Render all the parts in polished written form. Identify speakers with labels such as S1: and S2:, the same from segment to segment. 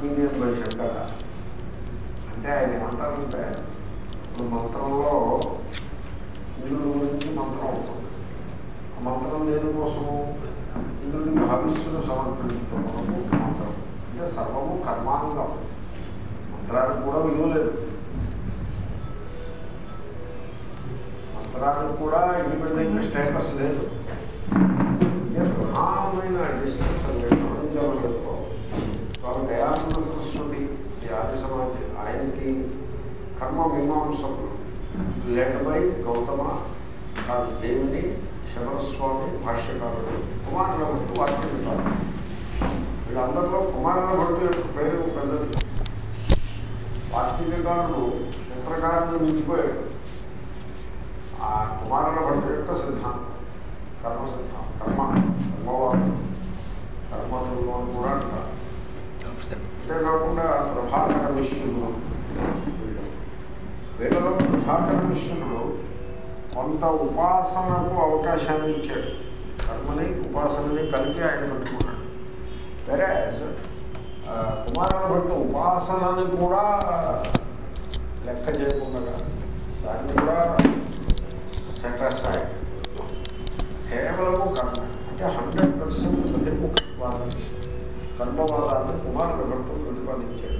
S1: Experience by Shankara అంటే ఆయన ఏమంటారంటే ఇప్పుడు మంత్రంలో ఇంద్రుడి గురించి మంత్రం అవుతుంది. ఆ మంత్రం దేనికోసము ఇంద్రుడికి హవిస్సును సమర్పించుకోవడము మంత్రం అంటే సర్వము కర్మాంగం. మంత్రానికి కూడా విలువ లేదు, మంత్రానికి కూడా ఇండిపెండెంట్ స్టేటస్ లేదు. ఇదే ప్రధానమైన డిస్టెన్స్ అని గమనించాలని స్వామి దయానంద సరస్వతి ఆది సమాజం ఆయనకి కర్మ మీమాంసకులు లెడ్ బై గౌతమ దేవుని శబరస్వామి భాష్యకారుడు కుమారుల భట్టు వాక్యకారుడు. వీళ్ళందరిలో కుమారుల భట్టు యొక్క పేరు పెద్దది. వార్తీకారుడు సూత్రకారుడు మించిపోయాడు. ఆ కుమారుల భట్టు యొక్క సిద్ధాంతం కర్మ సిద్ధాంతం, కర్మవాదం, కర్మతుల్లో కూడా అంటారు. అంతేకాకుండా ప్రభాకర మిశ్రుడు, వీళ్ళలో ప్రభాకర మిశ్రుడు కొంత ఉపాసనకు అవకాశాన్ని ఇచ్చాడు. కర్మని ఉపాసనని కలిపి ఆయన పెట్టుకున్నాడు. వేరే కుమారుల భట్టు ఉపాసనని కూడా లెక్క చేయకుండా దాన్ని కూడా సెటసైడ్ కేవలము కర్మ అంటే 100% బహిర్ముఖవాదాన్ని కర్మవాదాన్ని కుమారుల భట్టు ప్రతిపాదించాడు.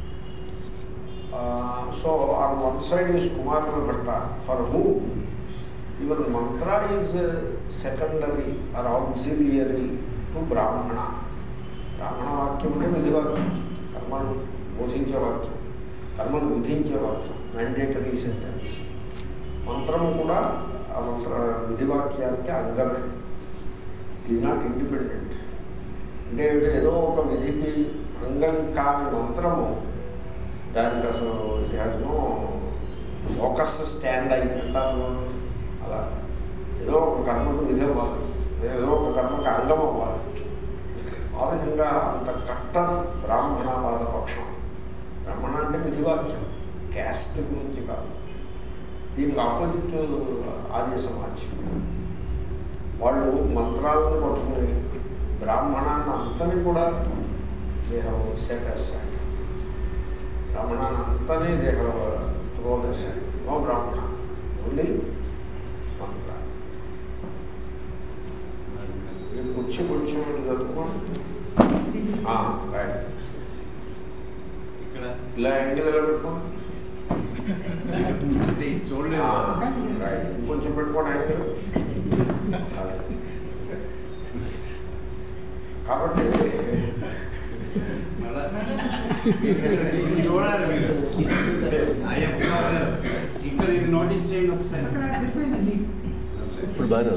S1: So on one side is Kumarila Bhatta for who even mantra is secondary or auxiliary to Brahmana. బ్రాహ్మణ వాక్యం అంటే విధివాక్యం, కర్మను బోధించే వాక్యం, కర్మను విధించే వాక్యం, మ్యాండేటరీ సెంటెన్స్. మంత్రము కూడా ఆ మంత్ర విధివాక్యానికి అంగమే. It is not independent. అంటే ఏదో ఒక విధికి అంగం కాని మంత్రము దానికి అసలు it has no focus stand అయ్యి అంటారు. అలా ఏదో ఒక కర్మకు విధి అవ్వాలి, ఏదో ఒక కర్మకు అంగం అవ్వాలి. ఆ విధంగా అంత కట్టర్ బ్రాహ్మణవాద పక్షం. బ్రాహ్మణ అంటే విధివాక్యం, క్యాస్ట్ గురించి కాదు. దీనికి ఆపోజిట్ ఆర్య సమాజం. వాళ్ళు మంత్రాలను పట్టుకుని బ్రాహ్మణాన్ని అంతని కూడా దేహం సెటేశాడు. బ్రాహ్మణాన్ని అంతనే దేహం త్రోదేశాడు. నో బ్రాహ్మణ, ఓన్లీ మంత్ర. మీరు కొంచెం కొంచెం జరుపుకోండి. రైట్, ఇలా యాంగిల్ ఎలా పెట్టుకోండి. రైట్, ఇంకొంచెం పెట్టుకోండి యాంగిల్. కాబట్టి
S2: చూడాలి మీరు ఇక్కడ ఇది నోటీస్ చేయండి ఒకసారి.
S3: ఇప్పుడు బాగా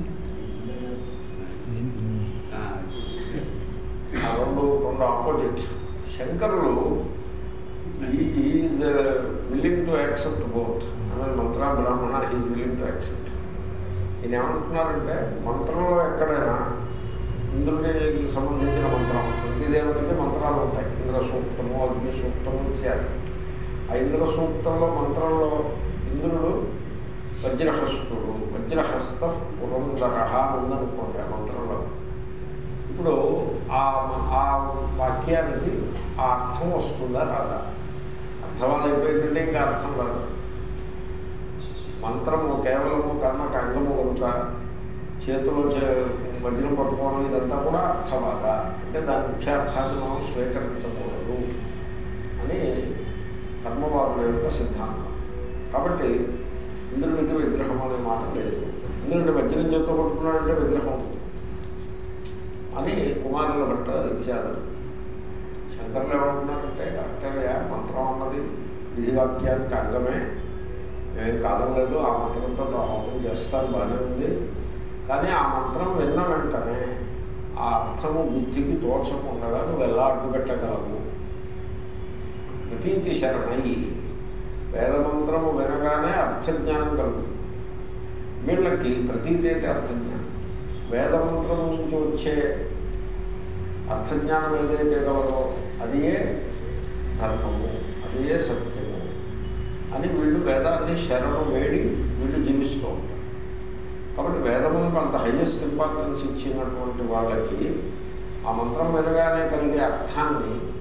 S1: రెండు ఆపోజిట్. శంకరులు is willing to accept both. Mantra Brahmana is willing to accept. ఈయన ఏమంటున్నారంటే మంత్రంలో ఎక్కడైనా ఇంద్రుడికి సంబంధించిన మంత్రం, ప్రతి దేవతకి మంత్రాలు ఉంటాయి. ఇంద్ర సూక్తము, అగ్ని సూక్తము ఇత్యాది. ఆ ఇంద్ర సూక్తంలో మంత్రంలో ఇంద్రుడు వజ్రహస్తుడు, వజ్రహస్త పురంధరహ ఉందనుకోండి ఆ మంత్రంలో. ఇప్పుడు ఆ వాక్యానికి ఆ అర్థం వస్తుందా రాదా? అర్థవాలు అయిపోయిందంటే ఇంకా అర్థం రాదు. మంత్రము కేవలము కర్మకు అంగము కనుక చేతిలో వజ్రం పట్టుకోవడం ఇదంతా కూడా అర్థవాద. అంటే దాని ముఖ్యార్థాన్ని మనం స్వీకరించకూడదు అని కర్మవాదుల యొక్క సిద్ధాంతం. కాబట్టి ఇంద్రుడికి విగ్రహం అనే మాట లేదు. ఇంద్రుడి వజ్రం చేతితో పట్టుకున్నాడంటే విగ్రహం అని కుమారుల భట్ట ఇచ్చారు. శంకర్లు ఏమంటున్నారంటే కరెక్టేగా, మంత్రం అన్నది విధివాక్యానికి అంగమే, నేను కాదనలేదు. ఆ మంత్రంతో హోమం చేస్తాను, బాగానే ఉంది. కానీ ఆ మంత్రం విన్న వెంటనే ఆ అర్థము బుద్ధికి తోచకుండా నువ్వు ఎలా అడ్డుపెట్టగలవు? ప్రతీతి శరణయి, వేదమంత్రము వినగానే అర్థజ్ఞానం కలుగుతుంది. వీళ్ళకి ప్రతీతి అంటే అర్థజ్ఞానం. వేదమంత్రం నుంచి వచ్చే అర్థజ్ఞానం ఏదైతే కలదో అదే ధర్మము, అదే సత్యము అని వీళ్ళు వేదాన్ని శరణు వేడి వీళ్ళు జీవిస్తూ ఉంటారు. కాబట్టి వేదములకు అంత హైయెస్ట్ ఇంపార్టెన్స్ ఇచ్చినటువంటి వాళ్ళకి ఆ మంత్రం వినగానే కలిగే అర్థాన్ని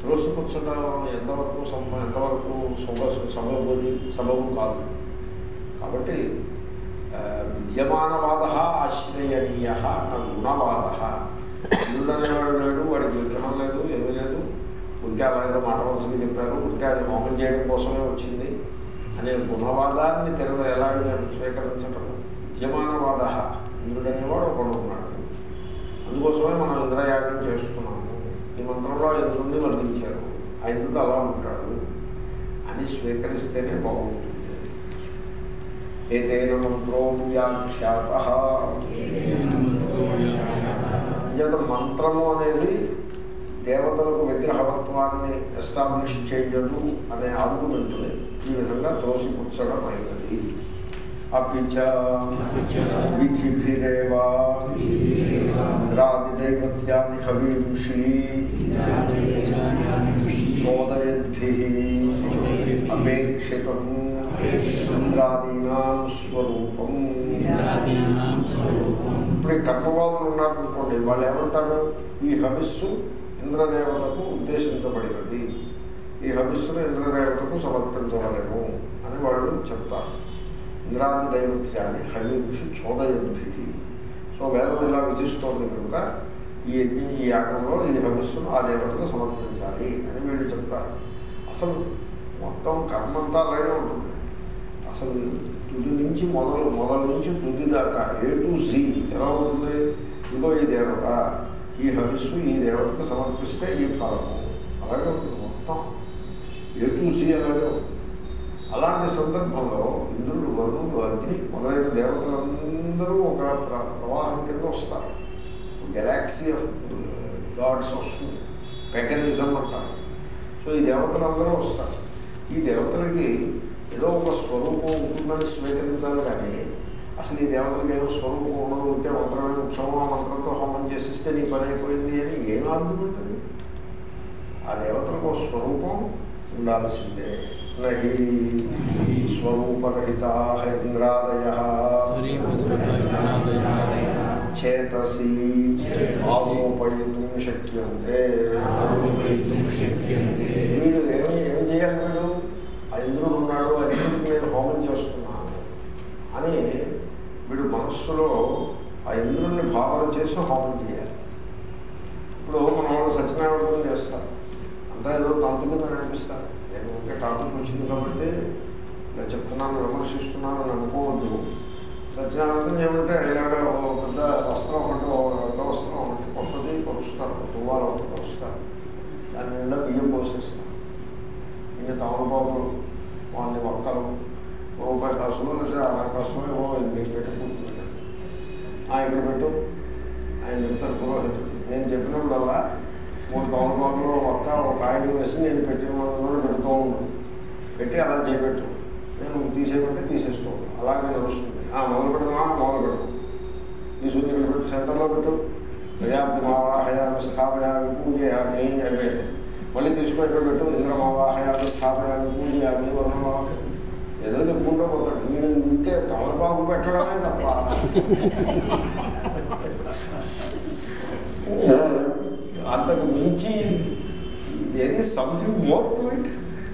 S1: త్రోసిపుచ్చడం ఎంతవరకు ఎంతవరకు సబబు కాదు. కాబట్టి విద్యమానవాద ఆశ్రయణీయ నా గుణవాద. ఇంద్రుడనేవాడు లేడు, వాడికి విగ్రహం లేదు, ఏమీ లేదు, ఉరికే అలాగే మాట వరుసగా చెప్పారు, ఉరికే అది హోమం చేయడం కోసమే వచ్చింది అనే గుణవాదాన్ని ఎలాగ స్వీకరించటం. విద్యమానవాద, ఇంద్రుడనేవాడు ఒకడు ఉన్నాడు, అందుకోసమే మనం ఇంద్రయాగం చేస్తున్నాము, ఈ మంత్రంలో ఇంద్రుడిని వర్ణించారు, ఆ ఇంద్రుడు అలా ఉంటాడు అని స్వీకరిస్తేనే బాగుంటుంది. ఏతేన మంత్రో వ్యాఖ్యాత. అంచేత మంత్రము అనేది దేవతలకు విగ్రహవత్వాన్ని ఎస్టాబ్లిష్ చేయదు అనే ఆర్గ్యుమెంట్ని ఈ విధంగా త్రోసిపుచ్చడం అయినది. అపిచ విధిభిరేవా ఇంద్రాదిదైవత్యాని హవీంషి చోదయద్భిః అపేక్షితం ఇంద్రాదీనాం స్వరూపం. ఇప్పుడు ఈ కర్మవాదులు ఉన్నారనుకోండి, వాళ్ళు ఏమంటారు, ఈ హవిస్సు ఇంద్రదేవతకు ఉద్దేశించబడినది, ఈ హవిస్సును ఇంద్రదేవతకు సమర్పించవలేము అని వాళ్ళు చెప్తారు. ఇంద్రాది దైవత్యాన్ని హవింషి చోదయద్భిః. సో వేదం ఇలా విధిస్తోంది కనుక ఈ యాగంలో ఈ హవిస్సును ఆ దేవతకు సమర్పించాలి అని వీళ్ళు చెప్తారు. అసలు మొత్తం కర్మంతా అలాగే ఉంటుంది. అసలు తుది నుంచి మొదలు నుంచి తుది దాకా A to Z ఎలా ఉంటుంది. ఇదిగో ఈ దేవత, ఈ హవిస్సు ఈ దేవతకు సమర్పిస్తే ఈ ఫలము, అలాగే ఉంటుంది మొత్తం A to Z అలాగే ఉంటుంది. అలాంటి సందర్భంలో ఇంద్రుడు, వరుణుడు, అగ్ని మొదలైన దేవతలందరూ ఒక ప్రవాహం కింద వస్తారు. గెలాక్సీ ఆఫ్ గాడ్స్ వస్తుంది, పెగనిజం అంటారు. సో ఈ దేవతలందరూ వస్తారు. ఈ దేవతలకి ఏదో ఒక స్వరూపం ఉంటుందని స్వీకరించాలి, కానీ అసలు ఈ దేవతలకి ఏదో స్వరూపం ఉండదు, ఉంటే మంత్రమే ముఖ్యమో, ఆ మంత్రంతో హోమం చేసిస్తే నీ పని అయిపోయింది అని ఏం ఆర్గ్యుమెంట్ అది. ఆ దేవతలకు ఒక స్వరూపం ఉండాల్సిందే. నహి స్వరూపరహితా ఇంద్రాదయః చేతసి ఆరోపయితుం శక్యంతే. వీడు ఏమి చేయాలి, వీడు ఆ ఇంద్రుడు ఉన్నాడు, ఆ ఇంద్రుడికి నేను హోమం చేస్తున్నాను అని వీడు మనస్సులో ఆ ఇంద్రుడిని భావన చేసి హోమం చేయాలి. ఇప్పుడు మన వాళ్ళు సత్యనారాయణ చేస్తారు, అంతా ఏదో తంతుకుందని అనిపిస్తారు. నేను ఒకే టాపిక్ వచ్చింది కాబట్టి నేను చెప్తున్నాను, విమర్శిస్తున్నాను అని అనుకోవద్దు. సత్యనారాయణ ఏమంటే ఇలాగ పెద్ద వస్త్రం ఒకటి, పెద్ద వస్త్రం ఒకటి కొత్తది పరుస్తారు, తువ్వాలు ఒకటి పరుస్తారు, దాని నిండా బియ్యం పోసేస్తారు, ఇన్ని తమలపాకులు, అన్ని మొక్కలు, రూపాయి కాసులు లేదా అలా కాసులు ఏవో ఇన్ని పెట్టుకుంటుంది. ఇక్కడ పెట్టు ఆయన చెప్తాడు పురోహితుడు. నేను చెప్పినప్పుడల్లా 3 తమలపాకులు ఒక్క ఒక ఆయన వేసి నేను పెట్టిన పెడుతూ ఉన్నాను. పెట్టి అలా చేయబెట్టు, నేను తీసేయమంటే తీసేస్తూ ఉన్నాను. అలాగే నడుస్తుంది. మొదలు పెడదామా, మొదలు పెట్టు, తీసుకుని ఇక్కడ పెట్టు, సెంటర్లో పెట్టు, ప్రజాబ్దిమావాహయామి స్థాపయామి పూజయామి అవే, మళ్ళీ తీసుకుని ఇక్కడ పెట్టు, ఇంద్రమావాహయామి స్థాపయామి పూజయామి వరుణమావాహయామి, ఏదో చెప్పుకుంటూ పోతాడు. వీడు ఇంకే తమలపాకు పెట్టడమే తప్ప అంతకు మించి there is something more to it.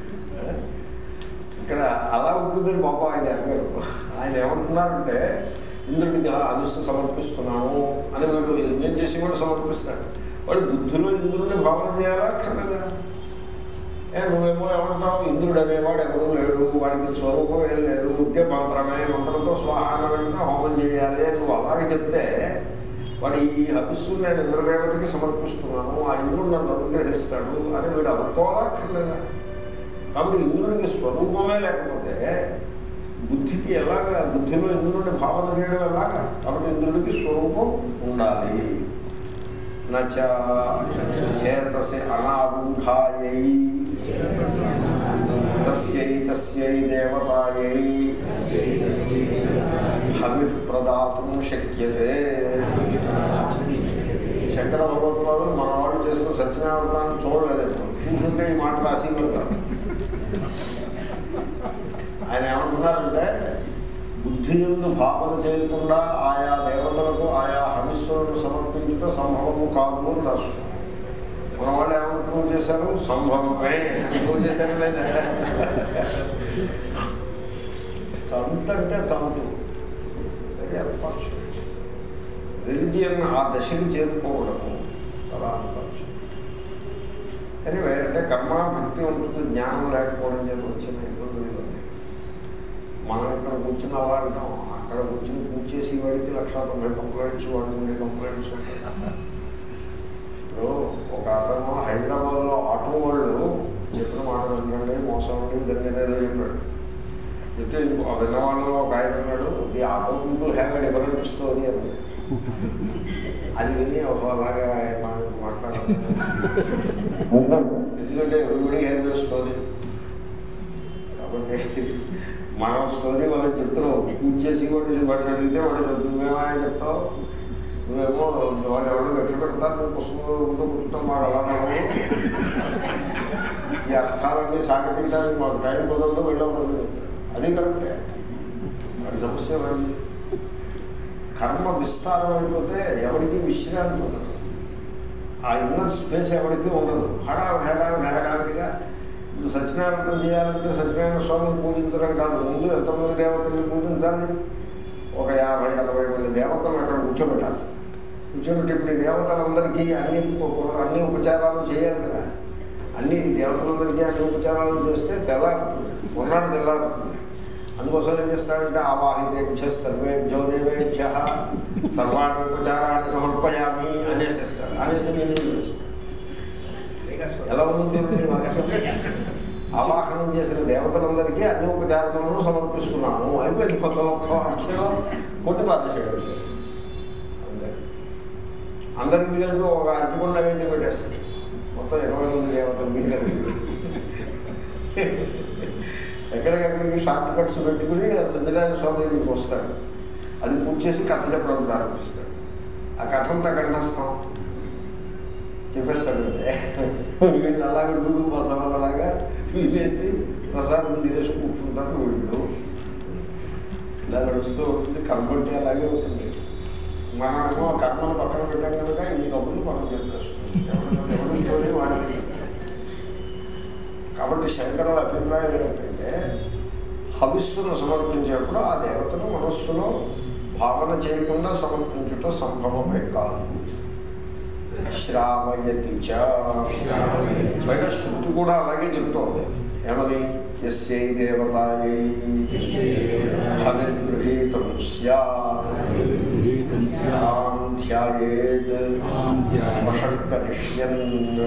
S1: ఇక్కడ అలా ఉంటుందని బాబా ఆయన అడిగారు. ఆయన ఏమంటున్నారంటే ఇంద్రుడికి అవిష్టు సమర్పిస్తున్నాను అని వాడు యజ్ఞం చేసి కూడా సమర్పిస్తాడు. వాడు బుద్ధిలో ఇంద్రుడిని భావన చేయాలా అక్కర్లేదా? నువ్వేమో ఏమంటావు, ఇంద్రుడు అనేవాడు ఎవరూ లేడు, వాడికి స్వరూపం ఏం లేదు, ఉడికే మంత్రమే, మంత్రంతో స్వాహాన వెంటనే హోమం చేయాలి అని నువ్వు అలాగే చెప్తే వాడు ఈ హవిస్సు నేను ఇంద్రదేవతకి సమర్పిస్తున్నాను, ఆ ఇంద్రుడు నన్ను అనుగ్రహిస్తాడు అని వీడు అనుకోవాలా అక్కర్లేదా? కాబట్టి ఇంద్రుడికి స్వరూపమే లేకపోతే బుద్ధికి ఎలాగా, బుద్ధిలో ఇంద్రుడిని భావన చేయడం ఎలాగా? కాబట్టి ఇంద్రుడికి స్వరూపం ఉండాలి. నచ చేతసి అనారూఢాయై తస్యై తస్యై దేవతాయై హవిః ప్రదాతుం శక్యతే. శంకర భగవత్పాదులు మన వాళ్ళు చేసిన సత్యనారాయణాన్ని చూడలేదు, చూసుంటే ఈ మాట రాసేవారు కాదు. ఆయన ఏమంటున్నారంటే బుద్ధి యందు భావన చేయకుండా ఆయా దేవతలకు ఆయా హవిస్సులను సమర్పించుట సంభవము కాదు అని రాస్తున్నారు. మన వాళ్ళు ఏమంటున్నారు, ప్రూవ్ చేశారు? సంభవమే ప్రూవ్ చేశారు లేదా? తంతంటే తంతు. Very unfortunate. రిలిజియన్ ఆ దశకి చేరుకోవడము చాలా అన్ఫార్చునేట్. ఎనివే, అంటే కర్మ భక్తి ఉంటుంది, జ్ఞానం లేకపోవడం చేత వచ్చిన ఇబ్బందులు ఇవన్నీ. మనం ఇక్కడ కూర్చుని అలా అంటాం, అక్కడ కూర్చుని పూజ చేసి వాడికి 190 కంప్లైంట్స్, వాడికి ఉండే కంప్లైంట్స్ ఉంటాయి. ఇప్పుడు ఒక అతను హైదరాబాద్లో ఆటో వాళ్ళు చెప్పిన మాట వినండి, మోసం అండి, ఇద్దరిని ఏదో చెప్పాడు. చెప్తే విన్న వాళ్ళలో ఒక ఆయన అన్నాడు, the auto people have a different story అని. అది విని ఒకలాగా మాట్లాడాలి. ఎందుకంటే ఎవ్రీబడీ హ్యాస్ ఎ స్టోరీ. కాబట్టి మనం స్టోరీ వాళ్ళకి చెప్తున్నావు. పూజ చేసి వాడిని అడిగితే వాడు నువ్వేమైనా చెప్తావు, నువ్వేమో వాళ్ళు ఎవరో లక్ష్య పెడతారు, నువ్వు పుస్తకంలో కూర్చుంటాం, మాకు అలా ఈ అర్థాలన్నీ సాగతీయడానికి మాకు టైం కుదరదు, వెళ్ళవద్దు చెప్తారు. అది కరెక్టే. వాడి సమస్య వాడి కర్మ విస్తారం అయిపోతే ఎవరికి విశ్రాంతి ఉండదు. ఆ ఇన్నర్ స్పేస్ ఎవరికి ఉండదు. హడావిడిగా ఇప్పుడు సత్యనారాయణ చేయాలంటే సత్యనారాయణ స్వామిని పూజించడం కాదు, ముందు ఎంతమంది దేవతల్ని పూజించాలి? ఒక 50-60 మంది దేవతలు అక్కడ కూర్చోబెట్టాలి. కూర్చోబెట్టి ఇప్పుడు ఈ దేవతలందరికీ అన్ని ఉపచారాలు చేయాలి కదా. అన్ని దేవతలందరికీ అన్ని ఉపచారాలు చేస్తే తెల్లారుతుంది, మొన్నటి తెల్లారుతుంది. అందుకోసం ఏం చేస్తాడంటే ఆవాహితేభ్య సర్వేభ్యో దేవేభ్య సర్వాణి ఉపచారాన్ని సమర్పయామి అనేసేస్తాడు. అనేసి నేను చేస్తాను. ఎలా ఉంది? ఆవాహనం చేసిన దేవతలందరికీ అన్ని ఉపచారములను సమర్పిస్తున్నాము అయిపోయింది. కొత్త ఒక్క అక్షరం కొట్టి పారేసాడు. అంతే. అందరికి కలిపి ఒక అరటిపండు నైవేద్యం పెట్టేస్తాడు. మొత్తం 20 మంది దేవతలకి కలిపి ఎక్కడికెక్కడికి షార్ట్ కట్స్ పెట్టుకుని సత్యనారాయణ స్వామి దగ్గరికి వస్తాడు. అది పూజ చేసి కథ చెప్పడం ప్రారంభిస్తాడు. ఆ కథంతా కంఠస్థం చెప్పేస్తాడంటే వీళ్ళు అలాగే డూడు బసవలాగా ఫీలేసి ప్రసాదం తినేసి కూర్చుంటారు. వీళ్ళు ఇలా నడుస్తూ ఉంటుంది. కర్మంటే అలాగే ఉంటుంది. మనమేమో కర్మను పక్కన పెట్టాం కనుక ఇన్ని కబుర్లు మనం చెప్పేస్తుంది. ఎవరి స్టోరీ వాడిది. కాబట్టి శంకరుల అభిప్రాయం ఏంటంటే హవిస్సును సమర్పించేప్పుడు ఆ దేవతను మనస్సులో భావన చేయకుండా సమర్పించుట సంభవమే కాదు. శ్రావయతి చ. పైగా శృతి కూడా అలాగే చెప్తోంది. ఏమని? యస్యై దేవతాయై హవిర్గృహీతం స్యాత్ తాం ధ్యాయేత్ వషట్కరిష్యన్.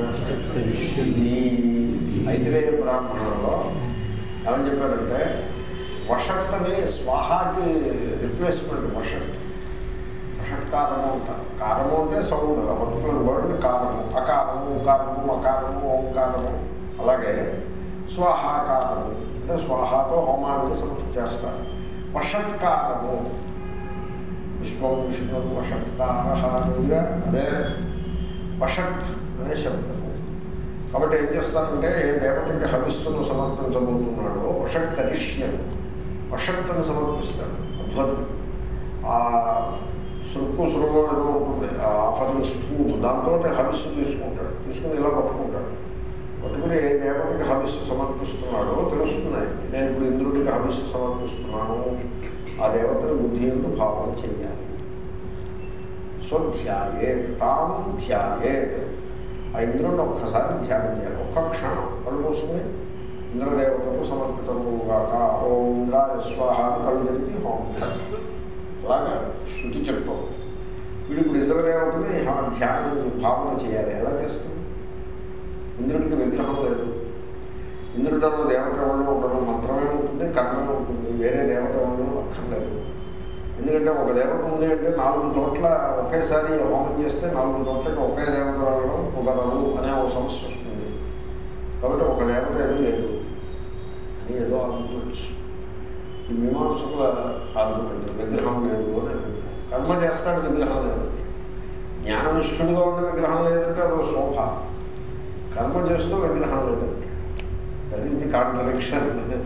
S1: ఐతిరేయ బ్రాహ్మణంలో ఏమని చెప్పారంటే వషట్ అని స్వాహాకి రిప్లేస్మెంట్ వషట్. వషట్కారము అంటారు. కారము అంటే సౌండ్, ఆ పర్టికులర్ వర్డ్ కారము. అకారము, ఉకారము, అకారము, ఓంకారము. అలాగే స్వాహాకారము అంటే స్వాహాతో హోమాన్ని సమర్పించేస్తారు. వషట్కారము విశ్వం విష్ణు వషట్కారగా అదే వషట్ అనే శబ్దము. కాబట్టి ఏం చేస్తానంటే ఏ దేవతకి హవిస్సును సమర్పించబోతున్నాడో వషట్ కరిష్యం, వషట్టును సమర్పిస్తాడు. అద్భుతం. ఆ సురుకు సురుగు ఏదో ఉంటుంది, ఆ ఆఫరింగ్ స్పూన్, దాంతో హవిస్సు తీసుకుంటాడు. తీసుకుని ఇలా పట్టుకుంటాడు. పట్టుకుని ఏ దేవతకి హవిస్సు సమర్పిస్తున్నాడో తెలుస్తున్నాయి. నేను ఇప్పుడు ఇంద్రుడికి హవిస్సు సమర్పిస్తున్నాను, ఆ దేవతను బుద్ధి ఎందు భావన చేయాలి. సో ధ్యాయేత్ తాం ధ్యాయేత్. ఆ ఇంద్రుడిని ఒక్కసారి ధ్యానం చేయాలి. ఒక్క క్షణం కళ్ళు మూసుకుని ఇంద్రదేవతకు సమర్పితముగాక ఓం ఇంద్రాయ స్వాహ కళ్ళు తెరిచి హోమం. అలాగా శృతి చెప్తాం. వీడు ఇప్పుడు ఇంద్రదేవతని ధ్యానం భావన చేయాలి. ఎలా చేస్తాం? ఇంద్రుడికి విగ్రహం లేదు. ఇంద్రుడు అన్న దేవత వాళ్ళు ఉండడం, మంత్రమే ఉంటుంది, కర్మే ఉంటుంది. వేరే దేవత వాళ్ళు అక్కర్లేదు. ఎందుకంటే ఒక దేవత ఉంది అంటే 4 చోట్ల ఒకేసారి హోమం చేస్తే 4 చోట్లకి ఒకే దేవత రావడం కుదరదు అనే ఒక సమస్య వస్తుంది. కాబట్టి ఒక దేవత ఏమీ లేదు అని ఏదో ఆర్గ్యుమెంట్స్. ఈ మీమాంసకుల ఆర్గ్యుమెంట్ విగ్రహం లేదు అని అభిప్రాయం. కర్మ చేస్తాడు, విగ్రహం లేదు. జ్ఞాననిష్ఠుడిగా ఉండే విగ్రహం లేదంటే అదో శోభ. కర్మ చేస్తూ విగ్రహం లేదంటే దట్ ఈస్ ది కాంట్రడిక్షన్.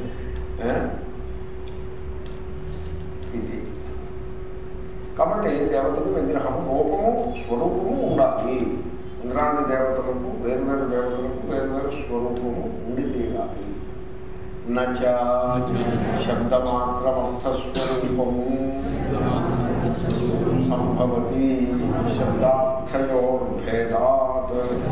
S1: ఇది కాబట్టి దేవతకు విగ్రహము రూపము స్వరూపము ఉండాలి. ఇంద్రాది దేవతలకు వేరువేరు దేవతలకు వేరువేరు స్వరూపము ఉండి తీరాలి. నచ శబ్దమాత్రమర్థస్వరూపము సంభవతి శబ్దార్థయోర్భేదాత్.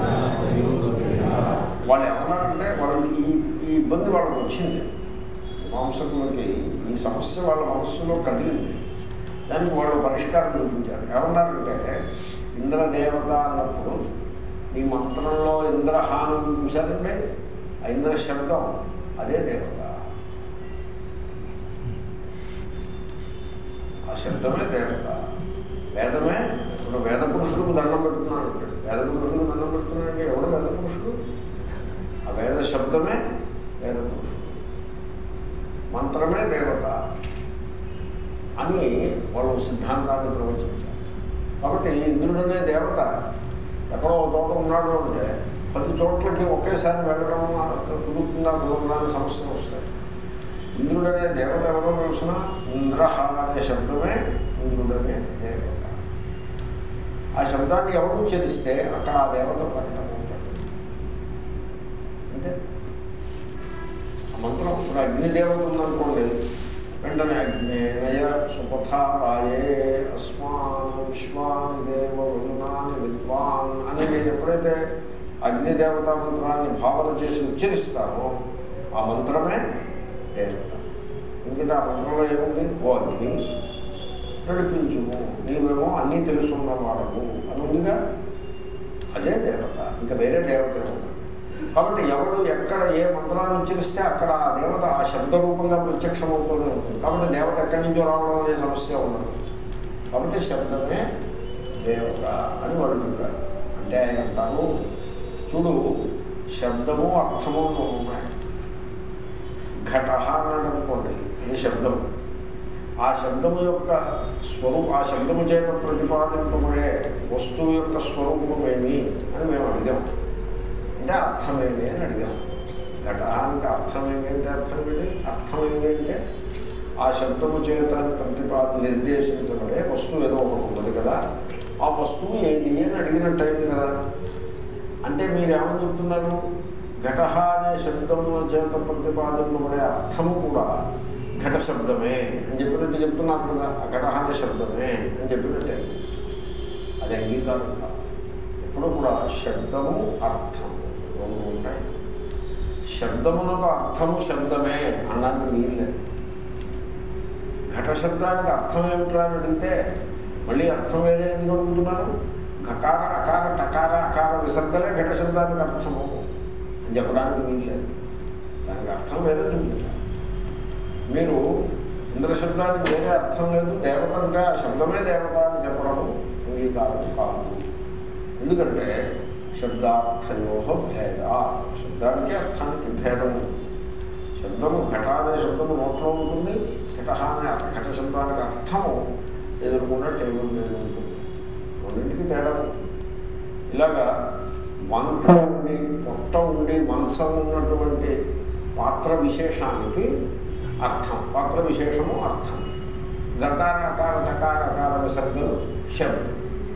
S1: వాళ్ళు ఏమన్నారంటే వాళ్ళు ఈ ఇబ్బంది వాళ్ళకి వచ్చింది. మాంసకులకి ఈ సమస్య వాళ్ళ మనస్సులో కదిలింది. దానికి వాళ్ళు పరిష్కారం చూపించారు. ఏమన్నారంటే ఇంద్రదేవత అన్నప్పుడు ఈ మంత్రంలో ఇంద్రహాను చూశారంటే ఆ ఇంద్ర శబ్దం అదే దేవత. ఆ శబ్దమే దేవత. వేదమే. ఇప్పుడు వేద పురుషులకు దండం పెడుతున్నాడు. వేద పురుషులకు దండం పెడుతున్నాడంటే ఎవడు వేద పురుషుడు? ఆ వేద శబ్దమే వేద పురుషుడు. మంత్రమే దేవత అని వాళ్ళు సిద్ధాంతాన్ని ప్రవచించారు. కాబట్టి ఇంద్రుడనే దేవత ఎక్కడో ఒక చోట ఉన్నాడు అంటే 10 చోట్లకి ఒకేసారి వెళ్ళడం కుదురుతుందా కుదరదా అనే సమస్యలు వస్తాయి. ఇంద్రుడనే దేవత ఎవరో తెలుసిన ఇంద్రహ అనే శబ్దమే ఇంద్రుడనే దేవత. ఆ శబ్దాన్ని ఎవరు ఉచ్చరిస్తే అక్కడ ఆ దేవత ప్రకటన ఉంటాడు. అంతే. ఆ మంత్రం ఇప్పుడు అగ్నిదేవత ఉందనుకోండి, వెంటనే అగ్నేనయ సుపథారాయే అస్మాన్ విశ్వాని దేవ వరుణాని విద్వాన్ అని నేను ఎప్పుడైతే అగ్నిదేవతా మంత్రాన్ని భావన చేసి ఉచ్చరిస్తానో ఆ మంత్రమే దేవత. ఎందుకంటే ఆ మంత్రంలో ఏముంది? ఓ అగ్ని నడిపించుము, నీవేమో అన్నీ తెలుసున్నవాడము అని ఉందిగా, అదే దేవత. ఇంకా వేరే దేవత ఏమన్నా. కాబట్టి ఎవడు ఎక్కడ ఏ మంత్రాన్ని ఉచ్చరిస్తే అక్కడ ఆ దేవత ఆ శబ్దరూపంగా ప్రత్యక్షమవుతూనే ఉంటుంది. కాబట్టి దేవత ఎక్కడి నుంచో రావడం అనే సమస్య ఉండదు. కాబట్టి శబ్దమే దేవత అని వాళ్ళు చెప్పారు. అంటే ఆయన అంటారు, చూడు శబ్దము అర్థము ఉన్నాయి. ఘట అన్నాడు అనుకోండి, అది శబ్దము. ఆ శబ్దము యొక్క ఆ శబ్దము చేత ప్రతిపాదింపబడే వస్తువు యొక్క స్వరూపమేమి అని మేము అడిగాము. అంటే అర్థమేమి అని అడిగాము. ఘటానికి అర్థమేమి అంటే అర్థమేమి? అర్థమేమి అంటే ఆ శబ్దము చేత నిర్దేశించబడే వస్తువు ఏదో ఒకటి ఉన్నది కదా, ఆ వస్తువు ఏది అని అడిగినట్టు అయింది కదా. అంటే మీరేమని చెప్తున్నారు? ఘట అనే శబ్దము చేత ప్రతిపాదింపబడే అర్థము కూడా ఘట శబ్దమే అని చెప్పినట్టు చెప్తున్నారు కదా. ఆ ఘట అనే శబ్దమే అని చెప్పినట్టే. అది అంగీకారం కాదు. ఎప్పుడు కూడా శబ్దము అర్థము రెండు ఉంటాయి. శబ్దమునకు అర్థము శబ్దమే అన్నది వీల్లేదు. ఘట శబ్దానికి అర్థం ఏమిట్రా అని అడిగితే మళ్ళీ అర్థం వేరే ఎందుకు అడుగుతున్నారు? ఘకార అకార టకార అకార విసర్గలే ఘట శబ్దానికి అర్థము అని చెప్పడానికి వీల్లేదు. దానికి అర్థం వేరే చూపించాలి. మీరు ఇంద్రశబ్దానికి వేరే అర్థం లేదు, దేవత అంటే ఆ శబ్దమే దేవత అని చెప్పడము అంగీకారం కాదు. ఎందుకంటే శబ్దార్థయో భేద, శబ్దానికి అర్థానికి భేదము. శబ్దము ఘట అనే శబ్దము నోట్లో ఉంటుంది, ఘట అనే ఘట శబ్దానికి అర్థము ఎదుర్కొన్న టేబుల్ మీద ఉంటుంది. రెండింటికి తేడా. ఇలాగా మంచం ఉండి పొట్ట ఉండి మంచం ఉన్నటువంటి పాత్ర విశేషానికి అర్థం, పాత్ర విశేషము అర్థం. గకార అకార టకార అకార విసర్గలు శబ్దం.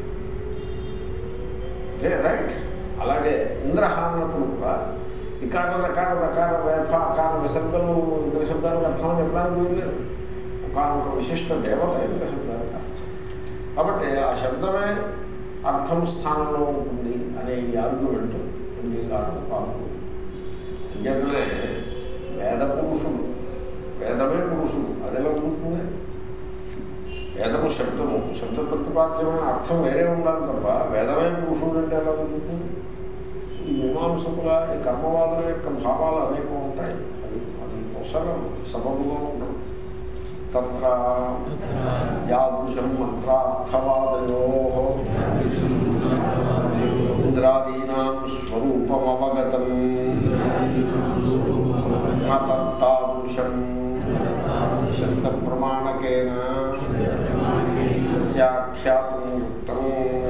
S1: రైట్. అలాగే ఇంద్రహ అన్నప్పుడు కూడా ఇకార రకార రకార వేఫ అకార విసర్గలు ఇంద్ర శబ్దానికి అర్థం అని చెప్పడానికి వీల్లేదు. ఒకనొక విశిష్ట దేవత ఇంద్ర శబ్దానికి అర్థం. కాబట్టి ఆ శబ్దమే అర్థం స్థానంలో ఉంటుంది అనే ఈ ఆర్గ్యుమెంట్ అంగీకారం కాదు. అంచేతనే వేద పురుషుడు, వేదమే పురుషుడు, అదెలా ఉంటుంది? వేదము శబ్దము, శబ్ద ప్రతిపాద్యమైన అర్థం వేరే ఉండాలి తప్ప వేదమే పురుషుడు అంటే ఎలా ఉంటుంది? ఈ మీమాంసకుల ఈ కర్మవాదుల యొక్క భావాలు అనేకం ఉంటాయి. అది పొసగం సబబుగా ఉండవు. తత్ర యాదృశం మంత్రార్థవాదయో ఇంద్రాదీనాం స్వరూపమవగతం తత్తాదృశం శబ్ద ప్రమాణకేన వ్యాఖ్యాతుం యుక్తం.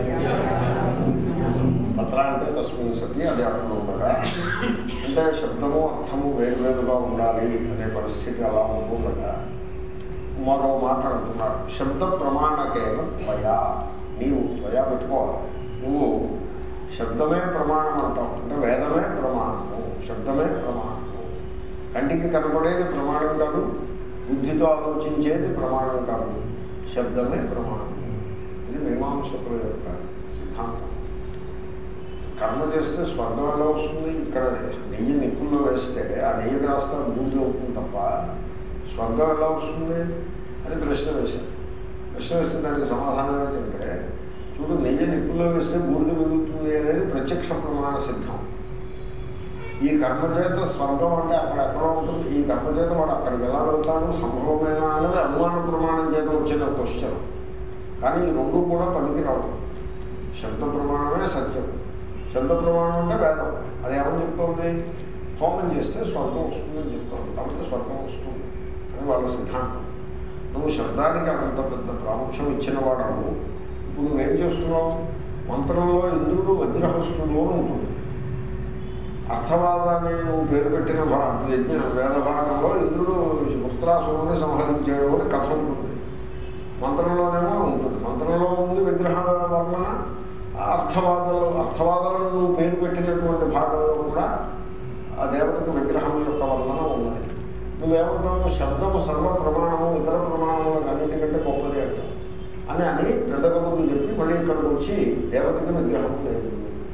S1: తత్ర అంటే తస్మిన్ సతి, అది అక్కడ ఉండగా, అంటే శబ్దము అర్థము వేరువేరుగా ఉండాలి అనే పరిస్థితి అలా ఉండగా మరో మాట అంటున్నారు. శబ్ద ప్రమాణకేన త్వయా, నీవు త్వయా పెట్టుకోవాలి, నువ్వు శబ్దమే ప్రమాణం అంటాం. అంటే వేదమే ప్రమాణము, శబ్దమే ప్రమాణము. కంటికి కనపడేది ప్రమాణం కాదు, బుద్ధితో ఆలోచించేది ప్రమాణం కాదు, శబ్దమే ప్రమాణము. ఇది మీమాంసకుల యొక్క సిద్ధాంతం. కర్మ చేస్తే స్వర్గం ఎలా వస్తుంది? ఇక్కడ నెయ్యి నిప్పుల్లో వేస్తే ఆ నెయ్యి కాస్త బూడిద అవుతుంది తప్ప స్వర్గం ఎలా వస్తుంది అని ప్రశ్న వేశారు. ప్రశ్న వేస్తే దానికి సమాధానం ఏంటంటే, చూడు, నెయ్యి నిప్పుల్లో వేస్తే బూడిద మిగులుతుంది అనేది ప్రత్యక్ష ప్రమాణ సిద్ధం. ఈ కర్మచేత స్వర్గం అంటే అక్కడెక్కడో ఉంటుంది. ఈ కర్మచేత వాడు అక్కడికి ఎలా వెళ్తాడు, సంభవమేనా అనేది అనుమాన ప్రమాణం చేత వచ్చిన క్వశ్చన్. కానీ ఈ రెండు కూడా పనికిరావు. శబ్ద ప్రమాణమే సత్యం. శబ్ద ప్రమాణం అంటే వేదం. అది ఏమని చెప్తోంది? హోమం చేస్తే స్వర్గం వస్తుందని చెప్తోంది. కాబట్టి స్వర్గం వస్తుంది అని వాళ్ళ సిద్ధాంతం. నువ్వు శబ్దానికి అంత పెద్ద ప్రాముఖ్యం ఇచ్చిన వాడవు. ఇప్పుడు నువ్వేం చేస్తున్నావు? మంత్రంలో ఇంద్రుడు వజ్రహస్తుడు అని ఉంటుంది. అర్థవాదాన్ని నువ్వు పేరు పెట్టిన వేద భాగంలో ఇంద్రుడు వృత్రాసురుని సంహరించాడు అని కథ ఉంటుంది. మంత్రంలోనేమో ఉంటుంది. మంత్రంలో ఉంది విగ్రహ వర్ణన. అర్థవాదాలను నువ్వు పేరు పెట్టినటువంటి భాగంలో కూడా ఆ దేవతకు విగ్రహం యొక్క వర్ణన ఉన్నది. నువ్వేమంటావు? శబ్దము సర్వ ప్రమాణము ఇతర ప్రమాణములకు అన్నిటికంటే గొప్పది అంటావు అని పెద్ద కబుర్లు చెప్పి మళ్ళీ ఇక్కడికి వచ్చి దేవతకి విగ్రహం లేదు.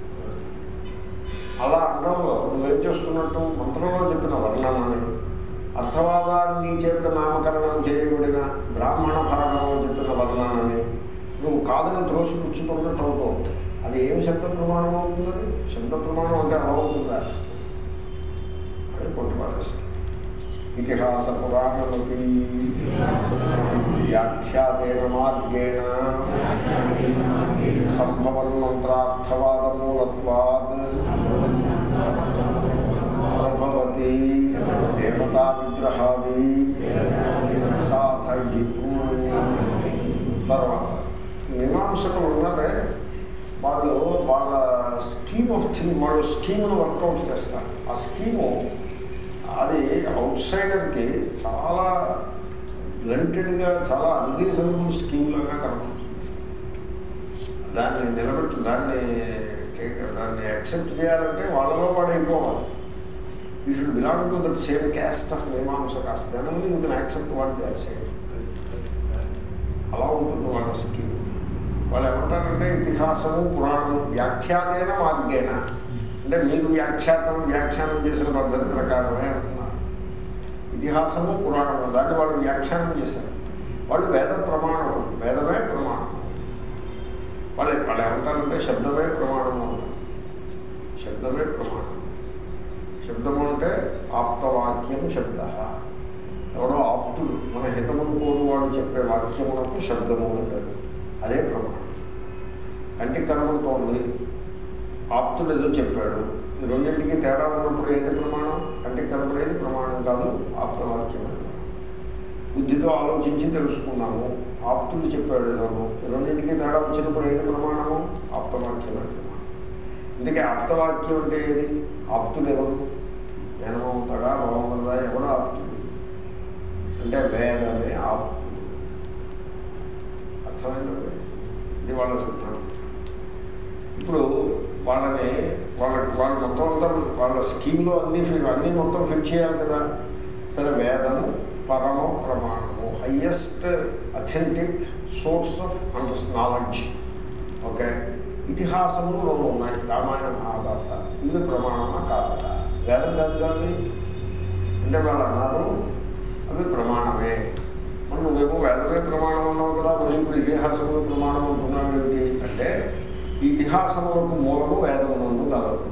S1: అలా అనడంలో నువ్వేం చేస్తున్నట్టు? మంత్రంలో చెప్పిన వర్ణనని, అర్థవాదాన్ని చేత నామకరణం చేయబడిన బ్రాహ్మణ భాగంలో చెప్పిన వర్ణనని నువ్వు కాదని త్రోసిపుచ్చుకున్నట్టు అవుతుంది. అది ఏమి శబ్ద ప్రమాణం అవుతుంది? అది శబ్ద ప్రమాణం అంటే అలా ఉంటుందా అని కొట్టుపారేస్తారు. ఇతిహాస పురాణమపి వ్యాఖ్యాతేన మార్గేణ సంభవన్మంత్రార్థవాదమూలత్వాత్ ప్రభవతి దేవతా విగ్రహాది సాధయితు. తర్వాత మీమాంసకులు ఉన్నారే, వాళ్ళు వాళ్ళ స్కీమ్ ఆఫ్ థింగ్, వాళ్ళు స్కీమ్ను వర్కౌట్ చేస్తారు. ఆ స్కీము అది అవుట్ సైడర్కి చాలా బ్లంటెడ్గా, చాలా అన్రీజనబుల్ స్కీమ్ లాగా కనపడుతుంది. దాన్ని దాన్ని యాక్సెప్ట్ చేయాలంటే వాళ్ళలో వాడు అయిపోవాలి. You should belong to that same caste of Mimamsa caste. దాని you can accept what they are saying. అలా ఉంటుంది వాళ్ళ స్కీమ్. వాళ్ళు ఏమంటారంటే ఇతిహాసము పురాణము వ్యాఖ్యాతైన మార్గేణ, అంటే మీరు వ్యాఖ్యానం చేసిన పద్ధతి ప్రకారమే అంటున్నారు. ఇతిహాసము పురాణము దాన్ని వాళ్ళు వ్యాఖ్యానం చేశారు. వాళ్ళు వేద ప్రమాణము, వేదమే ప్రమాణము. వాళ్ళు ఏమంటారంటే శబ్దమే ప్రమాణము అంటారు. శబ్దమే ప్రమాణం. శబ్దము అంటే ఆప్తవాక్యం శబ్ద. ఎవరో ఆప్తుడు, మన హితమును కోరు వాడు చెప్పే వాక్యమునకు శబ్దము అని పేరు. అదే ప్రమాణం. కంటికి కనబడుతోంది, ఆప్తుడు ఏదో చెప్పాడు. ఈ రెండింటికి తేడా ఉన్నప్పుడు ఏది ప్రమాణం? కంటికి కనబడేది ప్రమాణం కాదు, ఆప్తవాక్యమే. బుద్ధితో ఆలోచించి తెలుసుకున్నాము, ఆప్తుడు చెప్పాడు ఏదో. ఈ రెండింటికి తేడా వచ్చినప్పుడు ఏది ప్రమాణము? ఆప్తవాక్యమే ప్రమాణం. అందుకే ఆప్తవాక్యం అంటే ఏది? ఆప్తుడు ఎవరు? జ్ఞానమవుతాడా, భగవంతుడా? ఎవడు ఆప్తుడు అంటే వేదమే ఆప్తుడు. అర్థమైందండి? ఇది వాళ్ళ సిద్ధాంతం. ఇప్పుడు వాళ్ళ మొత్తం అంతా వాళ్ళ స్కీమ్లో అన్నీ మొత్తం ఫిట్ చేయాలి కదా. సరే, వేదము పరమ ప్రమాణము, highest authentic source of knowledge. Okay, ఇతిహాసములు రెండు ఉన్నాయి, రామాయణ మహాభారత. ఇవి ప్రమాణమా కాదా? వేదం కాదు కానీ అంటే వాళ్ళు అన్నారు అవి ప్రమాణమే. మనం నువ్వేమో వేదమే ప్రమాణం అన్నావు కదా, మరి ఇప్పుడు ఇతిహాసములు ప్రమాణం అంటున్నావు ఏమిటి అంటే, ఈ ఇతిహాసములకు మూలము వేదమునందు కలదు.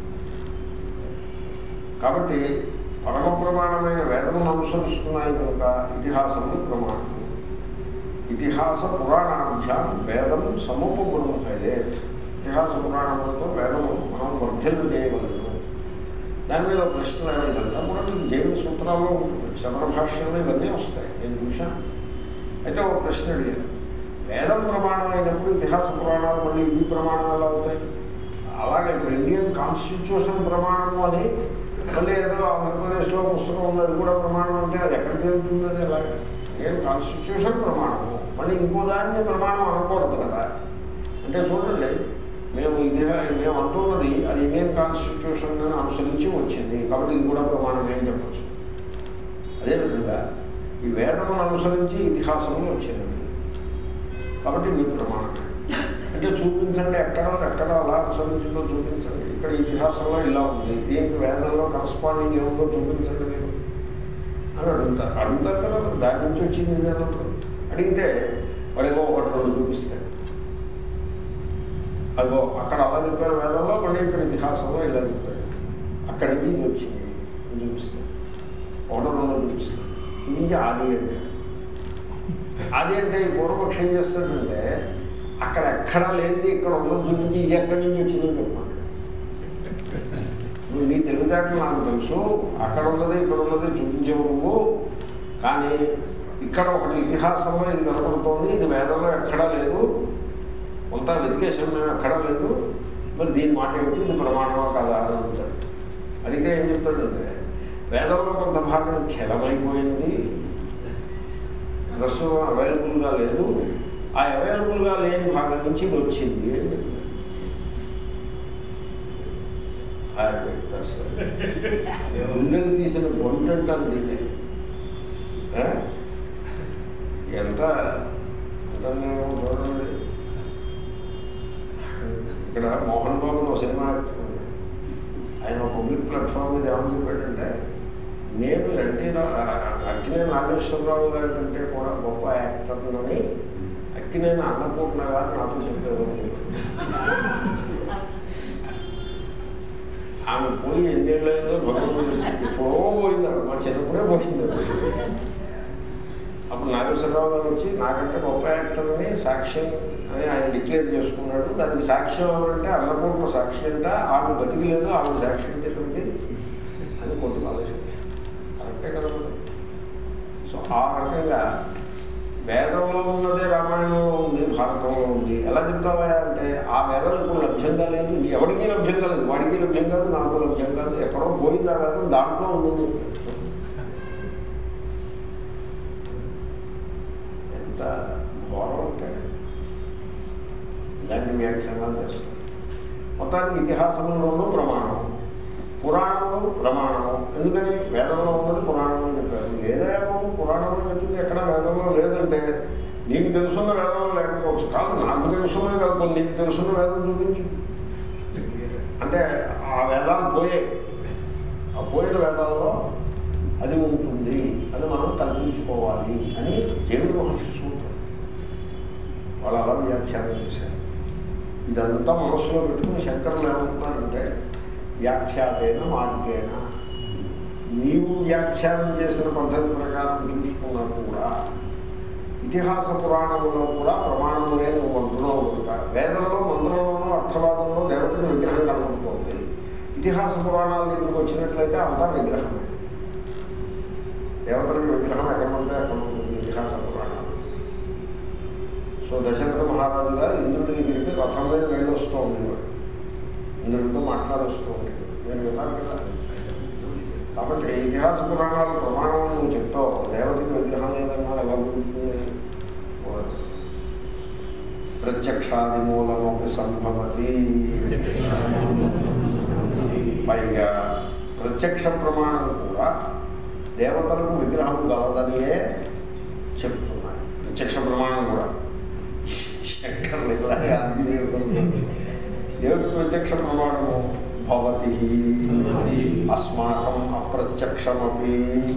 S1: కాబట్టి పరమ ప్రమాణమైన వేదమును అనుసరిస్తున్నాయి కనుక ఇతిహాసములు ప్రమాణము. ఇతిహాస పురాణాభ్యాం వేదం సముపబ్రహ్మేత్. ఇతిహాస పురాణములతో వేదము మనం వర్ధిల్లు చేయగలను. దాని మీద ప్రశ్నలు ఇదంతా కూడా మీకు జైన సూత్రాల్లో ఉంటుంది. శబర భాష్యంలో ఇవన్నీ వస్తాయి, నేను చూశాను. అయితే ఒక ప్రశ్న అడిగాను, వేదం ప్రమాణమైనప్పుడు ఇతిహాస పురాణాలు మళ్ళీ ఈ ప్రమాణం ఎలా అవుతాయి? అలాగే ఇప్పుడు ఇండియన్ కాన్స్టిట్యూషన్ ప్రమాణము అని మళ్ళీ ఏదో ఆంధ్రప్రదేశ్లో పుస్తకం ఉంది, అది కూడా ప్రమాణం అంటే అది ఎక్కడికి వెళ్తుంది? అది అలాగే ఇండియన్ కాన్స్టిట్యూషన్ ప్రమాణము, మళ్ళీ ఇంకో దాన్ని ప్రమాణం అనకూడదు కదా. అంటే చూడండి, మేము అంటున్నది అది ఇండియన్ కాన్స్టిట్యూషన్ అనుసరించి వచ్చింది కాబట్టి ఇది కూడా ప్రమాణమే అని చెప్పచ్చు. అదేవిధంగా ఈ వేదమును అనుసరించి ఇతిహాసములు వచ్చినవి కాబట్టి ఇది ప్రమాణమే. అంటే చూపించండి ఎక్కడ అలా అనుసరించిందో చూపించండి, ఇక్కడ ఇతిహాసంలో ఇలా ఉంది, దీనికి వేదంలో కరస్పాండింగ్ ఏముందో చూపించండి మీరు అని అడుగుతారు కదా. దాని నుంచి వచ్చింది అన్నప్పుడు అడిగితే వాడేమో ఒకటి రెండు చూపిస్తాడు. అదిగో అక్కడ అలా చెప్పారు వేదంలో, మళ్ళీ ఇక్కడ ఇతిహాసంలో ఇలా చెప్పాడు, అక్కడి నుంచి ఇది వచ్చింది అని చూపిస్తాడు. ఒకటో రెండో చూపిస్తాడు. చూపించి ఆది అంటే ఈ పూర్వపక్షం ఏం చేస్తాడంటే అక్కడ ఎక్కడా లేనిది ఇక్కడ ఉన్నది చూపించి ఇది ఎక్కడి నుంచి వచ్చిందని చెప్పాడు. నువ్వు నీ తెలివితేటలు నాకు తెలుసు, అక్కడ ఉన్నది ఇక్కడ ఉన్నది చూపించేవు నువ్వు, కానీ ఇక్కడ ఒకటి ఇతిహాసంలో ఇది కనపడుతోంది, ఇది వేదంలో ఎక్కడా లేదు, కొంత వెతికేసాం మేము ఎక్కడా లేదు, మరి దీని మాట ఏమిటి, ఇది ప్రమాణమా కాదా అని అడుగుతాడు. అడిగితే ఏం చెప్తాడంటే వేదంలో కొంత భాగం ఖేలమైపోయింది, ప్రస్తుతం అవైలబుల్గా లేదు, ఆ అవైలబుల్గా లేని భాగం నుంచి ఇది వచ్చింది అని చెప్తాడు. గుండెలు తీసిన గొంటంటారు దీన్ని. ఎంత అంతంగా చూడండి. ఇక్కడ మోహన్ బాబు ఒక సినిమా ఆయన పబ్లిక్ ప్లాట్ఫామ్ మీద ఏమని చెప్పాడంటే నేను అక్కినేని నాగేశ్వరరావు గారి కంటే కూడా గొప్ప యాక్టర్నని అక్కినేని అన్నపూర్ణ గారు నాతో చెప్పారు అని చెప్పారు. ఆమె పోయి ఎన్నేళ్ళైందో భగవంతుడు ఎప్పుడో పోయిందాడు, మా చిన్నప్పుడే పోయిందాడు. అప్పుడు నాగేశ్వరరావు గారు వచ్చి నాకంటే గొప్ప యాక్టర్ని సాక్ష్యం అని ఆయన డిక్లేర్ చేసుకున్నాడు. దానికి సాక్ష్యం ఎవరంటే అన్నపూర్ణ సాక్షి అంట, ఆమె బతికి లేదు, ఆమె సాక్ష్యం చెప్పింది అని కొంత ఆలోచన. కరెక్టే కదా. సో ఆ రకంగా వేదంలో ఉన్నదే రామాయణంలో ఉంది, భారతంలో ఉంది. ఎలా చెప్తావా అంటే ఆ వేదం ఇప్పుడు లభ్యంగా లేదు, ఎవరికీ లభ్యంగా లేదు, వాడికి లభ్యం కాదు, నాకు లభ్యం కాదు, ఎక్కడో పోయింది ఆ వేదం, దాంట్లో ఉందని చెప్తాడు. ఎంత ఘోరం అంటే ఇలాంటి వ్యాఖ్యానాలు చేస్తారు. మొత్తానికి ఇతిహాసములలో ప్రమాణం, పురాణములు ప్రమాణము. ఎందుకని వేదంలో ఉన్నది పురాణంలో చెప్పారు. లేదేమో పురాణంలో చెప్పింది ఎక్కడ వేదంలో లేదంటే నీకు తెలుసున్న వేదంలో లేకపోవచ్చు. కాదు నాకు తెలుసున్నది కాదు, నీకు తెలుసున్న వేదం చూపించు అంటే ఆ వేదాలు పోయాయి. ఆ పోయిన వేదాల్లో అది ఉంటుంది అని మనం కల్పించుకోవాలి అని జైమిని మహర్షి సూత్రం. వాళ్ళు అలా వ్యాఖ్యానం చేశారు. ఇదంతా మనస్సులో పెట్టుకుని శంకరులు ఏమంటున్నారంటే వ్యాఖ్యాతైన మార్గేణ, నీవు వ్యాఖ్యానం చేసిన పద్ధతి ప్రకారం చూసుకున్నా కూడా ఇతిహాస పురాణంలో కూడా ప్రమాణములే నువ్వు అంటున్నావు కనుక వేదంలో మంత్రంలోనూ అర్థవాదంలో దేవతకి విగ్రహం కనబడుతోంది. ఇతిహాస పురాణాల దగ్గరికి వచ్చినట్లయితే అంతా విగ్రహమే. దేవతలకు విగ్రహం ఎక్కడ పడితే అక్కడ ఉంటుంది ఇతిహాస పురాణాలు. సో దశరథ మహారాజు గారు ఇంద్రుడి దగ్గరికి రథం మీద వెళ్ళొస్తూ ఉండేవాడు, ఇంద్రుడితో మాట్లాడొస్తూ ఉండేవాడు. నేను విన్నాను కదా. కాబట్టి ఇతిహాస పురాణాలు ప్రమాణం నువ్వు చెప్తావు, దేవతకి విగ్రహం లేదన్నా ఎలా ఉంటుంది? ప్రత్యక్షాది మూలమొక సంభవతి. పైగా ప్రత్యక్ష ప్రమాణం కూడా దేవతలకు విగ్రహం గలదనియే చెప్తున్నాయి. ప్రత్యక్ష ప్రమాణం కూడా శంకర్లు ఇలాగే దేవుడికి ప్రత్యక్ష ప్రమాణము భవతి అస్మాకం అప్రత్యక్షమపి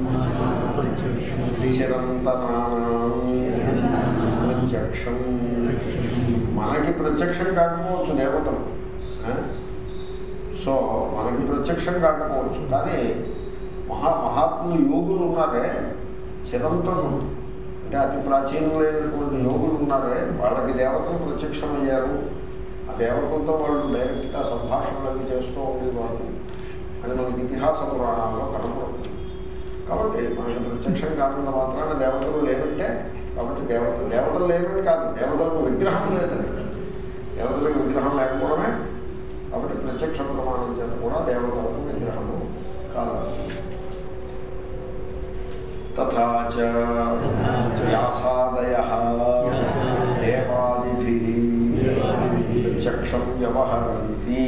S1: చిరంతనానాం ప్రత్యక్షం. మనకి ప్రత్యక్షం కాకపోవచ్చు దేవతలు, సో మనకి ప్రత్యక్షం కాకపోవచ్చు, కానీ మహాత్ములు యోగులు ఉన్నారే, చిరంతనులు అంటే అతి ప్రాచీనమైనటువంటి యోగులు ఉన్నారే, వాళ్ళకి దేవతలు ప్రత్యక్షమయ్యారు. ఆ దేవతలతో వాళ్ళు డైరెక్ట్గా సంభాషణలు అవి చేస్తూ ఉండేవారు అని మనకి ఇతిహాస పురాణాల్లో కనపడుతుంది. కాబట్టి మనకి ప్రత్యక్షం కాకుండా మాత్రాన దేవతలు లేనంటే, కాబట్టి దేవతలు లేనని కాదు, దేవతలకు విగ్రహం లేదని, దేవతలకు విగ్రహం లేకపోవడమే. కాబట్టి ప్రత్యక్ష ప్రమాణం చేత కూడా దేవతలకు విగ్రహము కాదు. తథా చ వ్యాసాదయః దేవాదిభిః ప్రత్యక్షం వ్యవహరంతి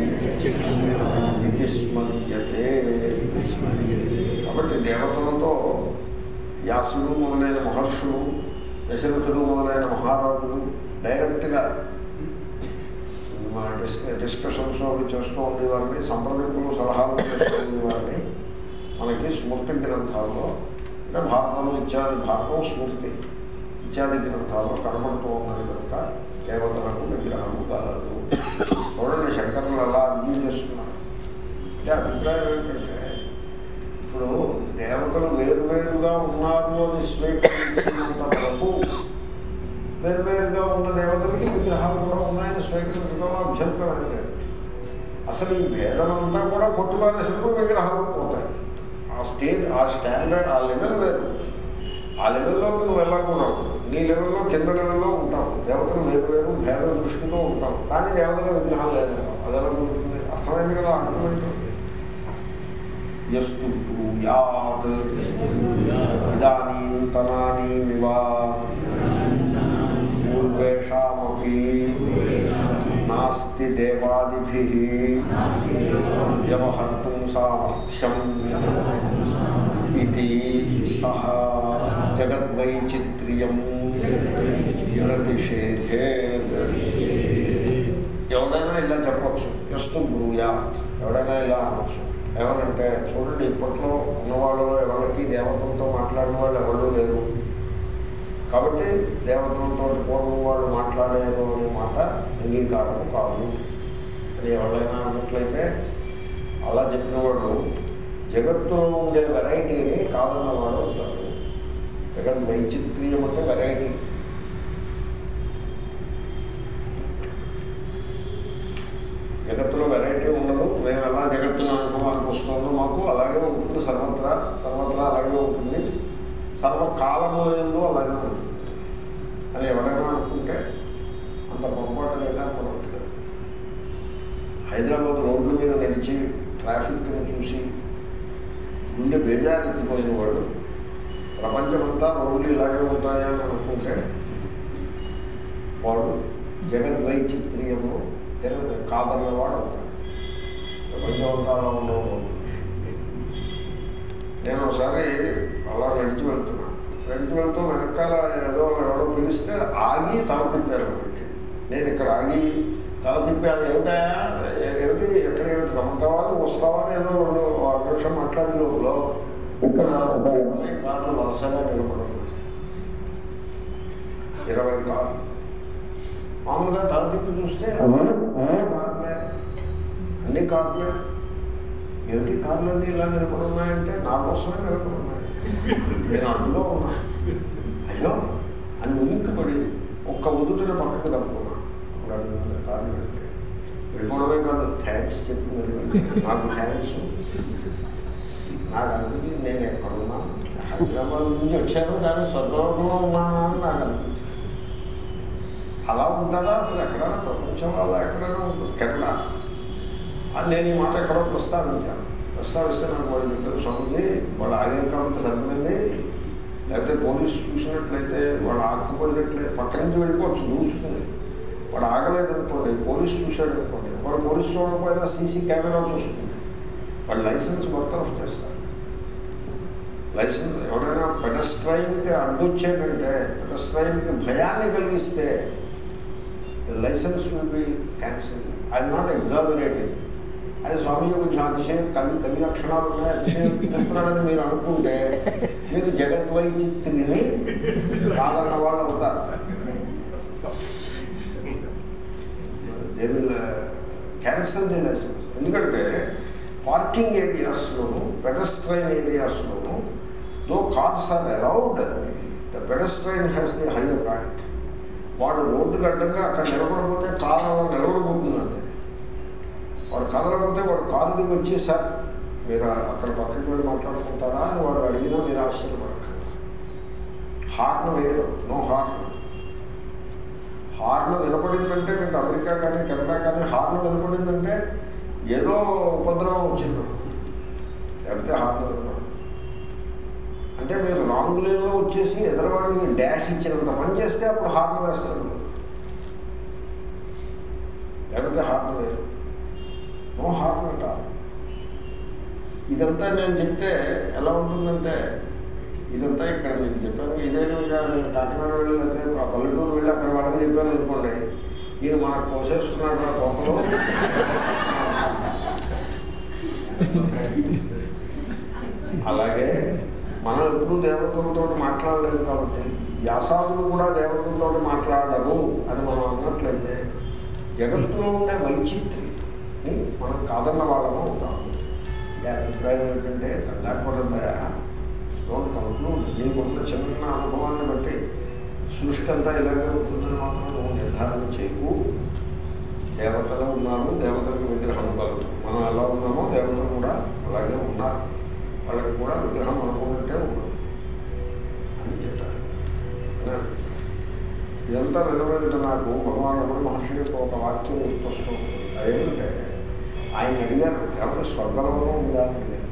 S1: ఇది స్మర్యతే. కాబట్టి దేవతలతో వ్యాసుడు మొదలైన మహర్షులు, దశరథుడు మొదలైన మహారాజులు డైరెక్ట్గా డిస్కషన్స్ అవి చేస్తూ ఉండేవారిని, సంప్రదింపులు సలహాలు చేస్తూ ఉండేవారిని మనకి స్మృతి గ్రంథాల్లో, అంటే భారతంలో ఇత్యాది, భారతం స్మృతి ఇత్యాది గ్రంథాల్లో కనబడుతూ ఉన్నది కనుక దేవతలకు విగ్రహము కలదు. చూడండి శంకరులు అలా అర్జీ చేస్తున్నారు. అంటే అభిప్రాయం ఏంటంటే ఇప్పుడు దేవతలు వేరువేరుగా ఉన్నారు అని స్వీకరించినంత వరకు వేరువేరుగా ఉన్న దేవతలకి విగ్రహాలు కూడా ఉన్నాయని స్వీకరించడం అభ్యంతరం ఏం లేదు. అసలు ఈ భేదమంతా కూడా కొట్టుబారేసినప్పుడు విగ్రహాలు పోతాయి. ఆ స్టాండర్డ్, ఆ లెవెల్ వేరు. ఆ లెవెల్లోకి నువ్వు వెళ్ళకూడదు. నీ లెవెల్లో కింద లెవెల్లో ఉంటావు. దేవతలు వేరు భేద దృష్టితో ఉంటావు, కానీ దేవతల విగ్రహం లేదంటావు. అదెలా ఉంటుంది? అర్థమైంది కదా ఆర్గ్యుమెంట్. యస్తు బ్రూయాత్ ఇదానీంతనానీమివ పూర్వేషామపి నాస్తి దేవాదిభిః వ్యవహర్తుం సామర్థ్యం ఇది సహ జగద్వైచిత్ర్యం ప్రతిషేధేత్. ఎవడైనా ఇలా చెప్పచ్చు, యస్తు బ్రూయాత్, ఎవడైనా ఇలా అనొచ్చు. ఏమనంటే చూడండి, ఇప్పట్లో ఉన్నవాళ్ళు ఎవరికి దేవతలతో మాట్లాడిన వాళ్ళు ఎవరు లేరు, కాబట్టి దేవతలతో పూర్వం వాళ్ళు మాట్లాడారు అనే మాట అంగీకారం కాదు అని ఎవరైనా అన్నట్లయితే, అలా చెప్పినవాడు జగత్తులో ఉండే వెరైటీని కాదన్నవాడు అవుతాడు. జగత్ వైచిత్ర్యం అంటే వెరైటీ. జగత్తులో వెరైటీ ఉండదు. మేము ఎలా జగత్తును అనుభవానికి వస్తుందో మాకు అలాగే ఉంటుంది. సర్వత్రా అలాగే ఉంటుంది. సర్వకాలములందు అలాగే ఉంటుంది అని ఎవరైనా అనుకుంటే అంత పొరపాటు లేదా పొరపట్లేదు. హైదరాబాద్ రోడ్ల మీద నడిచి ట్రాఫిక్ని చూసి గుండె బేజారెత్తిపోయిన వాడు ప్రపంచమంతా రోడ్లు ఇలాగే ఉంటాయా అని అనుకుంటే వాడు జగద్వైచిత్ర్యము కాదన్నవాడు అవుతాడు. ప్రపంచమంతా అలా ఉండవు. నేను ఒకసారి అలా నడిచి వెళ్తూ వెనకాల ఎవడో పిలిస్తే ఆగి తల తిప్పాను. నేను ఇక్కడ ఆగి తల తిప్పాను. ఏమిటి ఎక్కడేమిటి రమ్మంటావా, వస్తావా అని ఏదో 6 నిమిషం మాట్లాడిన లోపల ఇక్కడ 20 కార్లు వరుసగా నిలబడున్నాయి. 20 కార్లు. మామూలుగా తల తిప్పి చూస్తే కార్లే, అన్ని కార్లే. ఏమిటి కార్లన్నీ ఇలా నిలబడి ఉన్నాయంటే నా కోసమే నిలబడి ఉన్నాయి. నేను అందులో ఉన్నా. అయ్యో అని ఉలిక్కిపడి ఒక్క ఉదుటిన పక్కకి తప్పుకున్నా. అప్పుడు 200 కార్లు వెళ్ళిపోవడమే కాదు, థ్యాంక్స్ చెప్పి వెళ్ళి నాకు థ్యాంక్స్. నాకు అనిపించింది నేను ఎక్కడున్నా, హైదరాబాద్ నుంచి వచ్చాను కానీ స్వర్గంలో ఉన్నానా అని నాకు అనిపించింది. అలా ఉంటారా అసలు ఎక్కడైనా ప్రపంచంలో? అలా ఎక్కడైనా ఉంటుంది. కేరళ నేను ఈ మాట ఎక్కడో ప్రస్తావిస్తే నాకు వాళ్ళు చెప్పారు, స్వామిజీ వాళ్ళు ఆగారు కాబట్టి సరిపోయింది, లేకపోతే పోలీసు చూసినట్లయితే వాళ్ళు ఆకుపోయినట్లయితే పక్క నుంచి వెళ్ళిపోవచ్చు, చూస్తుంది. వాడు ఆగలేదనుకోండి, పోలీసు చూశాడు అనుకోండి, వాడు పోలీసు చూడకపోయినా సీసీ కెమెరా చూస్తుంది. వాళ్ళు లైసెన్స్ బర్తరఫ్ చేస్తారు. లైసెన్స్ ఎవరైనా పెడస్ట్రైన్కి అడ్డొచ్చేటంటే, పెడస్ట్రైన్కి భయాన్ని కలిగిస్తే license will be cancel. I'm not exaggerating. అది స్వామిజీ కొంచెం అతిశయం కవి లక్షణాలు ఉన్నాయి, అతిశయం చెప్తున్నాడని మీరు అనుకుంటే మీరు జగద్వైచిత్రిని కాదన్న వాళ్ళు అవుతారు. They will cancel the license. ఎందుకంటే పార్కింగ్ ఏరియాస్లోను, పెడస్ట్రైన్ ఏరియాస్లోను though cars are allowed, the pedestrian has the higher right. వాడు రోడ్డుకి అడ్డంగా అక్కడ నిలబడకపోతే కారు అలా నిలబడిపోతుందంటే, వాడు కదలకపోతే వాడు కారు దిగి వచ్చి సార్ మీరు అక్కడ పక్కకి వెళ్ళి మాట్లాడుకుంటారా అని వాడు అడిగినా మీరు ఆశ్చర్యపడకండి. హార్న్ వేయరు, నో హార్న్. హార్న్ వినపడిందంటే మీకు అమెరికా కానీ కెనడా కానీ హార్న్ వినపడిందంటే ఏదో ఉపద్రవం వచ్చింది, లేకపోతే హార్న్ వినపడదు. అంటే మీరు రాంగ్ లేన్లో వచ్చేసి ఎదురువాడికి డాష్ ఇచ్చినంత పని చేస్తే అప్పుడు హార్న్ వేస్తారు. లేకపోతే హార్న్ వేరు. నో హార్న్ అంట. ఇదంతా నేను చెప్తే ఎలా ఉంటుందంటే, ఇదంతా ఇక్కడ మీకు చెప్పాను, ఇదేవిధంగా నేను కాకినాడ వెళ్ళి అయితే ఆ పల్లెటూరు వెళ్ళి అక్కడ వాళ్ళకి చెప్పాను అనుకోండి, ఈయన మనకు కోసేస్తున్నాడు ఆ కోపలో. అలాగే మనం ఎప్పుడూ దేవతలతో మాట్లాడలేదు కాబట్టి వ్యాసాదులు కూడా దేవతలతో మాట్లాడరు అని మనం అన్నట్లయితే జగత్తులో ఉండే వైచిత్రిని మనం కాదన్న వాళ్ళము అవుతాం. అభిప్రాయం ఏంటంటే కంగారు పడద్దయా, డోంట్ కంక్లూడ్. నీకున్న చిన్న అనుభవాన్ని బట్టి సృష్టి అంతా ఇలాగే ఉంటుందని మాత్రం నువ్వు నిర్ధారణ చేయకు. దేవతలు ఉన్నారు, దేవతలకు విగ్రహం కలదు. మనం ఎలా ఉన్నామో దేవతలు కూడా అలాగే ఉన్నారు, వాళ్ళకి కూడా విగ్రహం అనుకున్నట్టే ఉండదు అని చెప్పారు. ఇదంతా వినవేదిట నాకు భగవాన్ రమణ మహర్షి యొక్క ఒక వాక్యం గుర్తొస్తుంది. అదేంటంటే ఆయన అడిగారు, ఎవరికి స్వర్గలోకం ఉందా అని అడిగారు.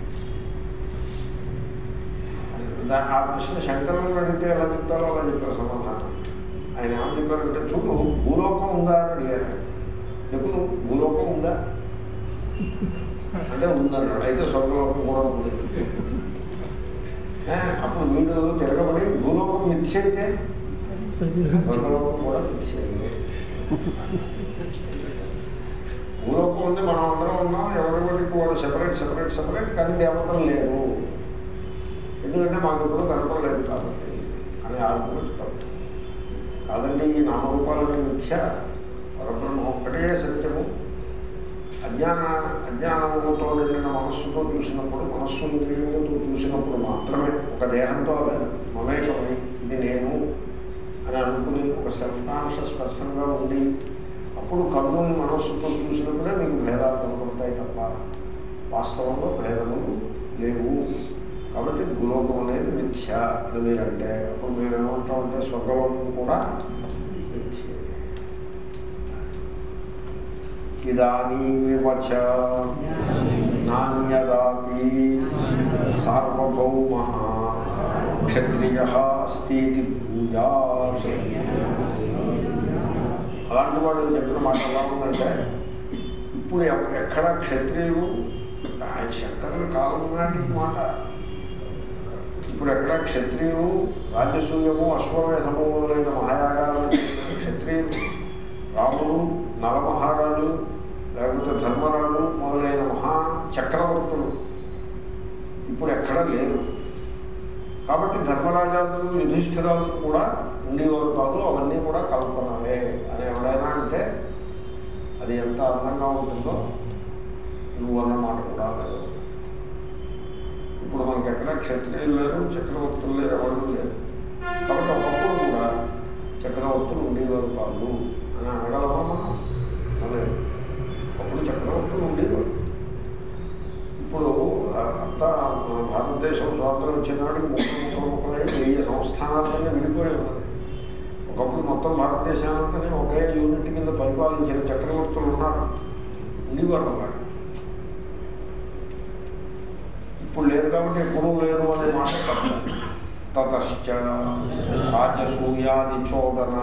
S1: ఆ ప్రశ్న శంకరులను అడిగితే ఎలా చెప్తారో అలా చెప్పారు సమాధానం. ఆయన ఏమని చెప్పారంటే, చూడు భూలోకం ఉందా అని అడిగారు. చెప్పు భూలోకం ఉందా అంటే ఉందన్నాడు. అయితే స్వర్గలోకం కూడా ఉంది. అప్పుడు వీడు తిరగబడి భూలోకం మిథ్య అయితే స్వర్గలోకం కూడా మిథ్య అయింది. భూలోకం ఉంది, మనం అందరం ఉన్నాం, ఎవరిబడికి వాడు సెపరేట్ కానీ దేవతలు లేరు, ఎందుకంటే మాకు ఎప్పుడు కనపడలేదు కాబట్టి అని ఆర్గ్యుమెంట్ తప్పు కాదండి. ఈ నామరూపాలన్నీ మిథ్య, పరబ్రహ్మ ఒక్కటే సత్యము. అజ్ఞానముతో నిండిన మనస్సుతో చూసినప్పుడు, మనస్సు ఇంద్రియములతో చూసినప్పుడు మాత్రమే ఒక దేహంతో మమేకమై ఇది నేను అని అనుకుని ఒక సెల్ఫ్ కాన్షియస్ పర్సన్గా ఉండి అప్పుడు కన్నుని మనస్సుతో చూసినప్పుడే మీకు భేదాలు కనపడతాయి తప్ప వాస్తవంలో భేదములు లేవు. కాబట్టి భూలోకం అనేది మిథ్య అని మీరంటే అప్పుడు మేమేమంటామంటే స్వర్గలోకం కూడా మిథ్య. ఇదానీమివ చ నాన్యదాపి సార్వభౌమః క్షత్రియః అస్తితి భూయాత్. అలాంటి వాడు చెప్పిన మాట ఎలా ఉందంటే, ఇప్పుడు ఎక్కడ క్షత్రియులు, ఆయన శంకరుల కాలం నాటి మాట, ఇప్పుడు ఎక్కడ క్షత్రియులు రాజసూయము అశ్వమేధము మొదలైన మహాయాగాలను చేసిన క్షత్రియులు, రాముడు నలమహారాజు లేకపోతే ధర్మరాజు మొదలైన మహా చక్రవర్తులు ఇప్పుడు ఎక్కడా లేరు. కాబట్టి ధర్మరాజాదులు యుధిష్ఠిరాదులు కూడా ఉండేవారు కాదు, అవన్నీ కూడా కల్పనలే అని ఎవడైనా అంటే అది ఎంత అందంగా ఉంటుందో నువ్వు అన్నమాట కూడా లేదు. ఇప్పుడు మనకి ఎక్కడ క్షత్రియులు లేరు, చక్రవర్తులు లేరు, ఎవరు లేరు. కాబట్టి ఒకప్పుడు కూడా చక్రవర్తులు ఉండేవారు కాదు అని అనగలమా మనం? అనలేదు. అప్పుడు చక్రవర్తులు ఉండేవారు. ఇప్పుడు అంతా మన భారతదేశం స్వాతంత్రం వచ్చినాడికి ముక్కలై 1000 సంస్థానాలన్నీ విడిపోయి ఉన్నది. ఒకప్పుడు మొత్తం భారతదేశానంతనే ఒకే యూనిట్ కింద పరిపాలించిన చక్రవర్తులు ఉన్నారు, ఉండేవారు అన్నమాట. ఇప్పుడు లేరు కాబట్టి ఎప్పుడూ లేరు అనే మాట తప్పు. తతశ్చ రాజసూయాది చోదనా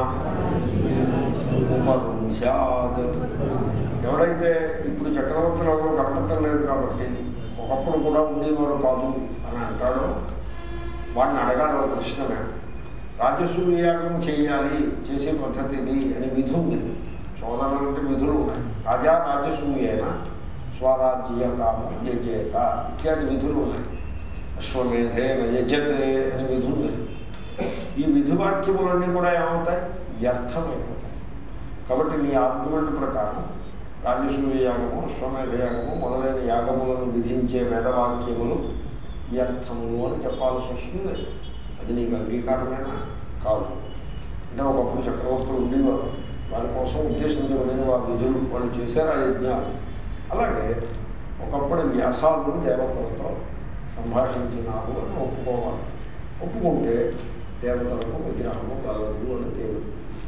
S1: ఉపరుంధ్యాత్. ఎవడైతే ఇప్పుడు చక్రవర్తులు ఎవరో కనపడటం లేదు కాబట్టి ఒకప్పుడు కూడా ఉండేవారు కాదు అని అంటాడో వాడిని అడగాలి ఒక ప్రశ్నమే. రాజసూయాగం చేయాలి, చేసే పద్ధతి ఇది అని విధి ఉంది. చోదన అంటే విధులు ఉన్నాయి. రాజా రాజసూయేన స్వరాజ్య కామ యజేత ఇత్యాది విధులు ఉన్నాయి. అశ్వమేధేన యజతే అని విధి ఉంది. ఈ విధివాక్యములన్నీ కూడా ఏమవుతాయి? వ్యర్థమైపోతాయి. కాబట్టి నీ ఆర్గ్యుమెంట్ ప్రకారం రాజసూయ యాగము, అశ్వమేధ యాగము మొదలైన యాగములను విధించే వేదవాక్యములు వ్యర్థములు అని చెప్పాల్సి వస్తుంది. అది నీకు అంగీకారమేనా? కాదు. అంటే ఒకప్పుడు చక్రవర్తులు ఉండేవారు, వారి కోసం ఉద్దేశించబడిన వారి విధులు వాళ్ళు చేశారు, ఆ యజ్ఞాలు. అలాగే ఒకప్పుడు వ్యాసాదులు దేవతలతో సంభాషించినారు అని ఒప్పుకోవాలి. ఒప్పుకుంటే దేవతలకు విగ్రహము కలదు అని దేవుడు.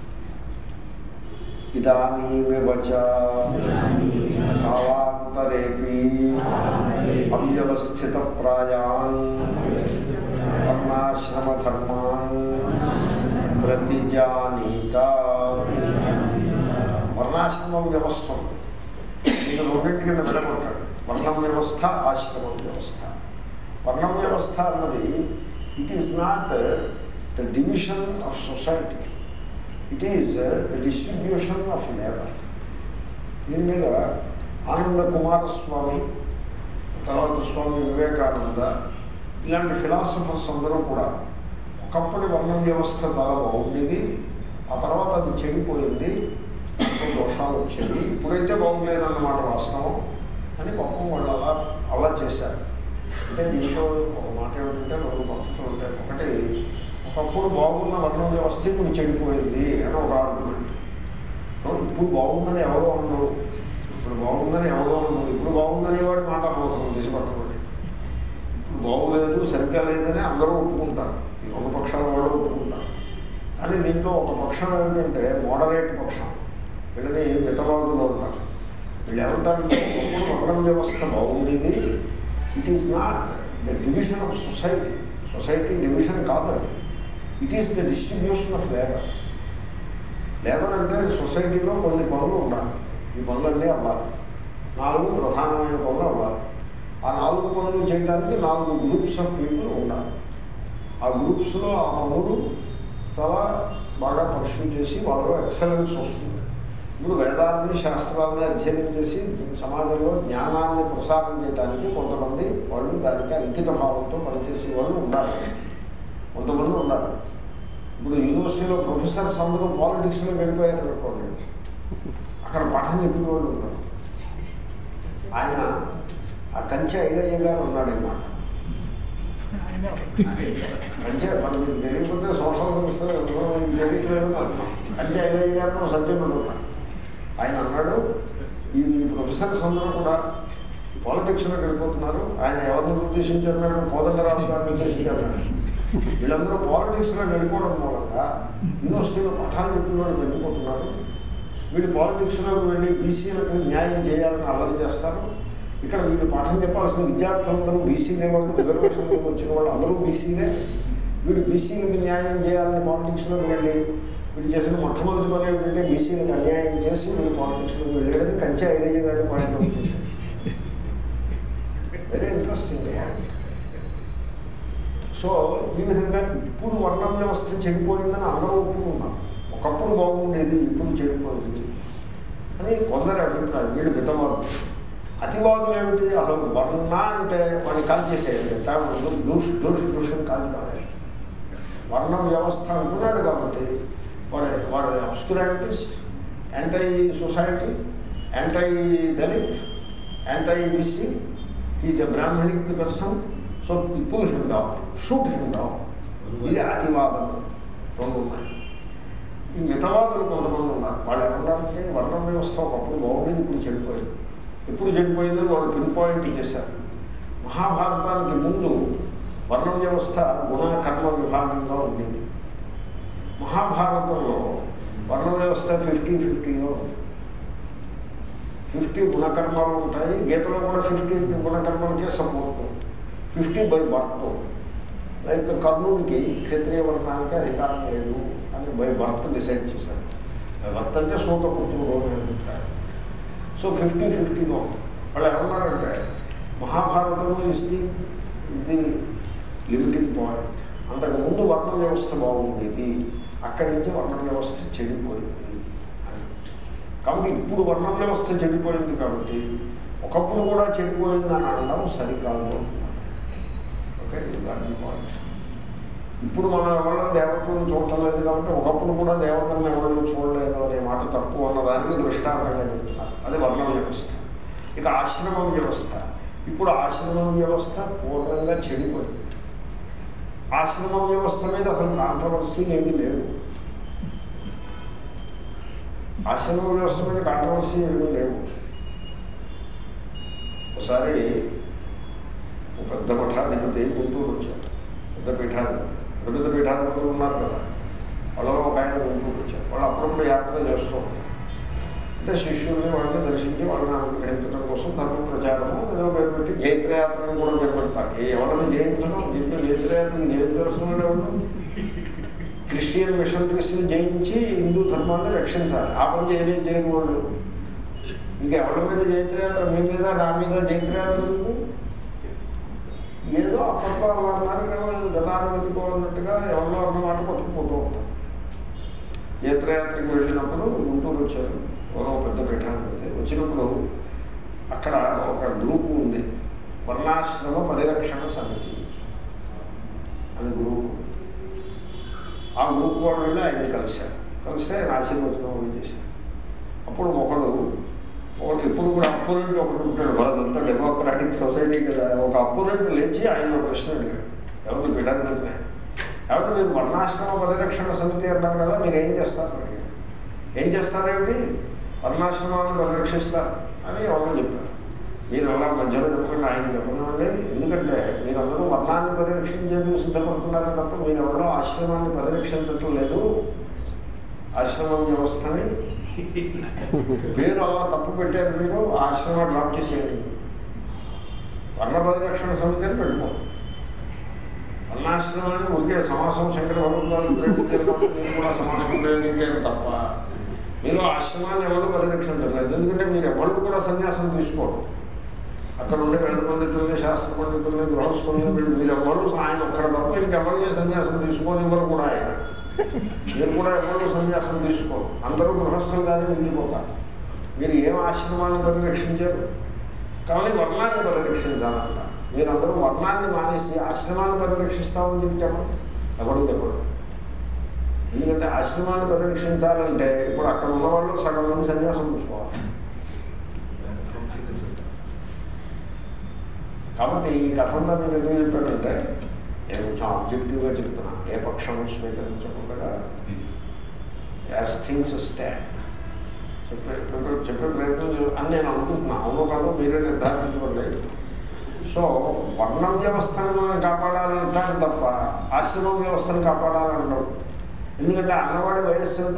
S1: ఇదానీమివ చ కాలాంతరేపి అవ్యవస్థిత ప్రాయాన్ వర్ణాశ్రమధర్మాన్ ప్రతిజానీత. వర్ణాశ్రమ వర్ణాశ్రమ వ్యవస్థ ఉంది. ఇది రెండింటి కింద విడగొట్టాడు. వర్ణం వ్యవస్థ, ఆశ్రమం వ్యవస్థ. వర్ణం వ్యవస్థ అన్నది it is not the division of society, it is the distribution of labour. దీని మీద ఆనంద కుమారస్వామి, తర్వాత స్వామి వివేకానంద, ఇలాంటి ఫిలాసఫర్స్ అందరూ కూడా ఒకప్పటి వర్ణం వ్యవస్థ చాలా బాగుండేది, ఆ తర్వాత అది చెడిపోయింది, కొంచెం దోషాలు వచ్చేది, ఇప్పుడైతే బాగుండేదన్నమాట వాస్తవం అని పాపం వాళ్ళు అలా చేశారు. అంటే దీంట్లో ఒక మాట ఏమిటంటే రెండు పద్ధతులు ఉంటాయి. ఒకటి, ఒకప్పుడు బాగున్న వర్ణం వ్యవస్థ ఇప్పుడు చెడిపోయింది అని ఒక ఆర్గ్యుమెంట్. ఇప్పుడు బాగుందని ఎవరో ఉండరు, ఇప్పుడు బాగుందని ఎవరో ఉండరు, ఇప్పుడు బాగుందని వాడి మాట అవసరం దేశపట్టబడి. ఇప్పుడు బాగులేదు, సరిగ్గా లేదని అందరూ ఒప్పుకుంటారు, ఈ రెండు పక్షాల వాళ్ళు ఒప్పుకుంటారు. కానీ దీంట్లో ఒక పక్షం ఏమిటంటే మోడరేట్ పక్షం, వీళ్ళని మితవాదులు ఉంటారు. వీళ్ళు ఏమంటారంటే ఒకప్పుడు వర్ణం వ్యవస్థ బాగుండేది, it is not the division of society, society division కాదు అది, it is the distribution of labour. Labour అంటే సొసైటీలో కొన్ని పనులు ఉండాలి, ఈ పనులన్నీ అవ్వాలి, 4 ప్రధానమైన పనులు అవ్వాలి. ఆ 4 పనులు చేయడానికి 4 గ్రూప్స్ ఆఫ్ పీపుల్ ఉండాలి. ఆ గ్రూప్స్లో ఆ పనులు చాలా బాగా పర్సూ చేసి వాళ్ళలో ఎక్సలెన్స్ వస్తుంది. ఇప్పుడు వేదాన్ని, శాస్త్రాలని అధ్యయనం చేసి సమాజంలో జ్ఞానాన్ని ప్రసారం చేయడానికి కొంతమంది వాళ్ళు దానికి అంకిత భావంతో పనిచేసే వాళ్ళు ఉండాలి, కొంతమంది ఉండాలి. ఇప్పుడు యూనివర్సిటీలో ప్రొఫెసర్స్ అందరూ పాలిటిక్స్లో వెళ్ళిపోయారు అనుకోండి, అక్కడ పాఠం చెప్పిన వాళ్ళు ఉన్నారు. ఆయన ఆ కంచె ఐలయ్య గారు ఉన్నాడన్నమాట. కంచె మనం మీకు తెలియకపోతే సోషల్ తెలియట్లేదు అర్థం. కంచె ఐలయ్య గారు సత్యముడు ఉన్నాడు. ఆయన అన్నాడు, ఈ ప్రొఫెసర్స్ అందరూ కూడా పాలిటిక్స్లోకి వెళ్ళిపోతున్నారు. ఆయన ఎవరిని ఉద్దేశించారు? కోదండరామ్ గారిని ఉద్దేశించారు. వీళ్ళందరూ పాలిటిక్స్లో వెళ్ళిపోవడం మూలంగా యూనివర్సిటీలో పాఠాలు చెప్పిన వాళ్ళు వెళ్ళిపోతున్నారు. వీళ్ళు పాలిటిక్స్లోకి వెళ్ళి బీసీలకు న్యాయం చేయాలని అల్లరి చేస్తారు. ఇక్కడ వీళ్ళు పాఠం చెప్పాల్సిన విద్యార్థులందరూ బీసీలే, వాళ్ళు రిజర్వేషన్లోకి వచ్చిన వాళ్ళు అందరూ బీసీలే. వీళ్ళు బీసీలకు న్యాయం చేయాలని పాలిటిక్స్లోకి వెళ్ళి వీళ్ళు చేసిన మొట్టమొదటి పని ఏమిటంటే బీసీలకు అన్యాయం చేసి వీళ్ళు పాలిటిక్స్లోకి వెళ్ళేది కంచె ఐలయ్య గారి పాయింట్ వచ్చేసి. Very interesting. సో ఈ విధంగా ఇప్పుడు వర్ణం వ్యవస్థ చెడిపోయిందని అందరూ ఒప్పుకున్నారు. ఒకప్పుడు బాగుండేది, ఇప్పుడు చెడిపోయింది అని కొందరి అభిప్రాయం. వీళ్ళు మితవాదులు. అతివాదులు ఏమిటి? అసలు వర్ణ అంటే వాడిని కాల్చేసేయండి, దూషణ కాల్చిపోయాయి. వర్ణం వ్యవస్థ అంటున్నాడు కాబట్టి వాడు obscurantist, anti society, anti Dalit, anti BC, is a brahmanic person, so pull him down, shoot him down. ఇది అతివాదం. రెండు ఉన్నాయి. ఈ మితవాదులు కొంతమంది ఉన్నారు. వాళ్ళు ఏమన్నారంటే వర్ణం వ్యవస్థ ఒకప్పుడు బాగుండేది, ఇప్పుడు చెడిపోయింది. ఎప్పుడు చెడిపోయిందని వాళ్ళు పిన్ పాయింట్ చేశారు. మహాభారతానికి ముందు వర్ణం వ్యవస్థ గుణ కర్మ విభాగంగా ఉండేది. మహాభారతంలో వర్ణ వ్యవస్థ 50-50గా ఉంది. 50 గుణకర్మాలు ఉంటాయి. గీతలో కూడా 50 గుణకర్మలకే సపోర్ట్, 50 బై బర్త్. లైక్ కర్ణుడికి క్షత్రియ వర్ణానికి అధికారం లేదు అని బై బర్త్ డిసైడ్ చేశారు. బర్త్ అంటే సూతపుత్రుడు అని అభిప్రాయం. సో 50-50గా ఉంది. వాళ్ళు ఏమన్నారంటే మహాభారతంలో ఇది లిమిటింగ్ పాయింట్. అంతకుముందు వర్ణ వ్యవస్థ బాగుండేది, అక్కడి నుంచి వర్ణ వ్యవస్థ చెడిపోయింది అని. కాబట్టి ఇప్పుడు వర్ణ వ్యవస్థ చెడిపోయింది కాబట్టి ఒకప్పుడు కూడా చెడిపోయింది అని అనడం సరికాదు. ఓకే, దాని పాయింట్. ఇప్పుడు మనం ఎవరైనా దేవతలను చూడటం లేదు కాబట్టి ఒకప్పుడు కూడా దేవతలను ఎవరైనా చూడలేదు అనే మాట తప్పు అన్నదానికి దృష్టాంతంగా చెప్తున్నారు. అది వర్ణ వ్యవస్థ. ఇక ఆశ్రమం వ్యవస్థ. ఇప్పుడు ఆశ్రమం వ్యవస్థ పూర్ణంగా చెడిపోయింది. ఆశ్రమం వ్యవస్థ మీద అసలు కాంట్రవర్సీ ఏమీ లేవు. ఆశ్రమం వ్యవస్థ మీద కాంట్రవర్సీ ఏమీ లేవు. ఒకసారి ఒక పెద్ద మఠాధిపతి గుంటూరు వచ్చారు. పెద్ద పీఠాధిపతి, పెద్ద పీఠాధిపతులు ఉన్నారు కదా, వాళ్ళలో ఒక ఆయన గుంటూరు వచ్చారు. వాళ్ళు అప్పుడప్పుడు యాత్ర చేస్తూ ఉంటారు. అంటే శిష్యుల్ని వాళ్ళని దర్శించి వాళ్ళని అనుగ్రహించడం కోసం ధర్మ ప్రచారము ఏదో పేరు పెట్టి జైత్రయాత్రను కూడా పేరు పెడతారు. ఎవరిని జయించడం, దీంట్లో జైత్రయాత్రను జయించాల్సిన ఎవరు? క్రిస్టియన్ మిషనరీస్ని జయించి హిందూ ధర్మాన్ని రక్షించాలి. ఆ పని చేయని వాళ్ళు ఇంకెవరి మీద జైత్రయాత్ర, మీ మీద నా మీద జైత్రయాత్ర ఎందుకు? ఏదో అప్పట్లో అలా అన్నారు కదా, గతానుగతికో అన్నట్టుగా ఎవరిలో అన్నమాట పట్టుకుపోతూ ఉంటారు. జైత్రయాత్రకి వెళ్ళినప్పుడు గుంటూరు వచ్చారు, ఎవరో పెద్ద పీఠానికి వచ్చినప్పుడు అక్కడ ఒక గ్రూపు ఉంది, వర్ణాశ్రమ పరిరక్షణ సమితి అని గ్రూపు. ఆ గ్రూప్ వాళ్ళు వెళ్ళి ఆయన్ని కలిస్తే ఆయన ఆశీర్వచనం చేశారు. అప్పుడు ఒకడు ఎప్పుడు కూడా అపోనెంట్ ఒకటి ఉంటాడు, వాళ్ళదంతా డెమోక్రాటిక్ సొసైటీ కదా. ఒక అపోనెంట్ లేచి ఆయన ప్రశ్న అడిగాడు, ఎవరు పీఠాధిపతినే, ఎవరు మీరు వర్ణాశ్రమ పరిరక్షణ సమితి అన్నారు కదా, మీరు ఏం చేస్తారు అడిగారు. ఏం చేస్తారేమిటి, వర్ణాశ్రమాలను పరిరక్షిస్తారు అని ఎవరో చెప్పారు. మీరు అలా మధ్యలో చెప్పకుండా ఆయన చెప్పనివ్వండి, ఎందుకంటే మీరందరూ వర్ణాన్ని పరిరక్షించేందుకు సిద్ధపడుతున్నారే తప్ప మీరెవరో ఆశ్రమాన్ని పరిరక్షించటం లేదు. ఆశ్రమ వ్యవస్థని పేరు అలా తప్పు పెట్టారు, మీరు ఆశ్రమం డ్రాప్ చేసేయండి, వర్ణ పరిరక్షణ సమితి అని పెట్టుకోండి. వర్ణాశ్రమాన్ని ఉరికే సమాసం శంకర భగవద్వాలు మీరు కూడా సమాసం ప్రయోగించారు తప్ప మీరు ఆశ్రమాన్ని ఎవరు పరిరక్షించలేదు. ఎందుకంటే మీరు ఎవరు కూడా సన్యాసం తీసుకోరు. అక్కడ ఉండే వేద పండితుల్ని, శాస్త్ర పండితుల్ని, గృహస్థుల్ని మీరు ఎవరు ఆయన ఒక్కడ తప్ప ఇంకెవరిని సన్యాసం తీసుకొని ఇవ్వరు కూడా. ఆయన మీరు కూడా ఎవరు సన్యాసం తీసుకోరు, అందరూ గృహస్థులుగానే మిగిలిపోతారు. మీరు ఏం ఆశ్రమాన్ని పరిరక్షించారు, కానీ వర్ణాన్ని పరిరక్షించాలంట. మీరందరూ వర్ణాన్ని మానేసి ఆశ్రమాన్ని పరిరక్షిస్తామని చెప్పి చెప్పండి, ఎవడు చెప్పడు. ఎందుకంటే ఆశ్రమాన్ని పరిరక్షించాలంటే ఇప్పుడు అక్కడ ఉన్నవాళ్ళు సగం మంది సన్యాసం తీసుకోవాలి. కాబట్టి ఈ కథంలో మీరు ఎందుకు చెప్పారంటే నేను కొంచెం ఆబ్జెక్టివ్గా చెప్తున్నాను, ఏ పక్షము స్వీకరించకుండా యాజ్ థింగ్స్ స్టాండ్ చెప్పే ప్రయత్నం అని నేను అనుకుంటున్నాను. అవునో కాదో మీరే నిర్ధారించుకోండి. సో వర్ణ వ్యవస్థను మనం కాపాడాలంటారు తప్ప ఆశ్రమ వ్యవస్థను కాపాడాలంటారు. ఎందుకంటే అన్నవాడి వయస్సు ఎంత,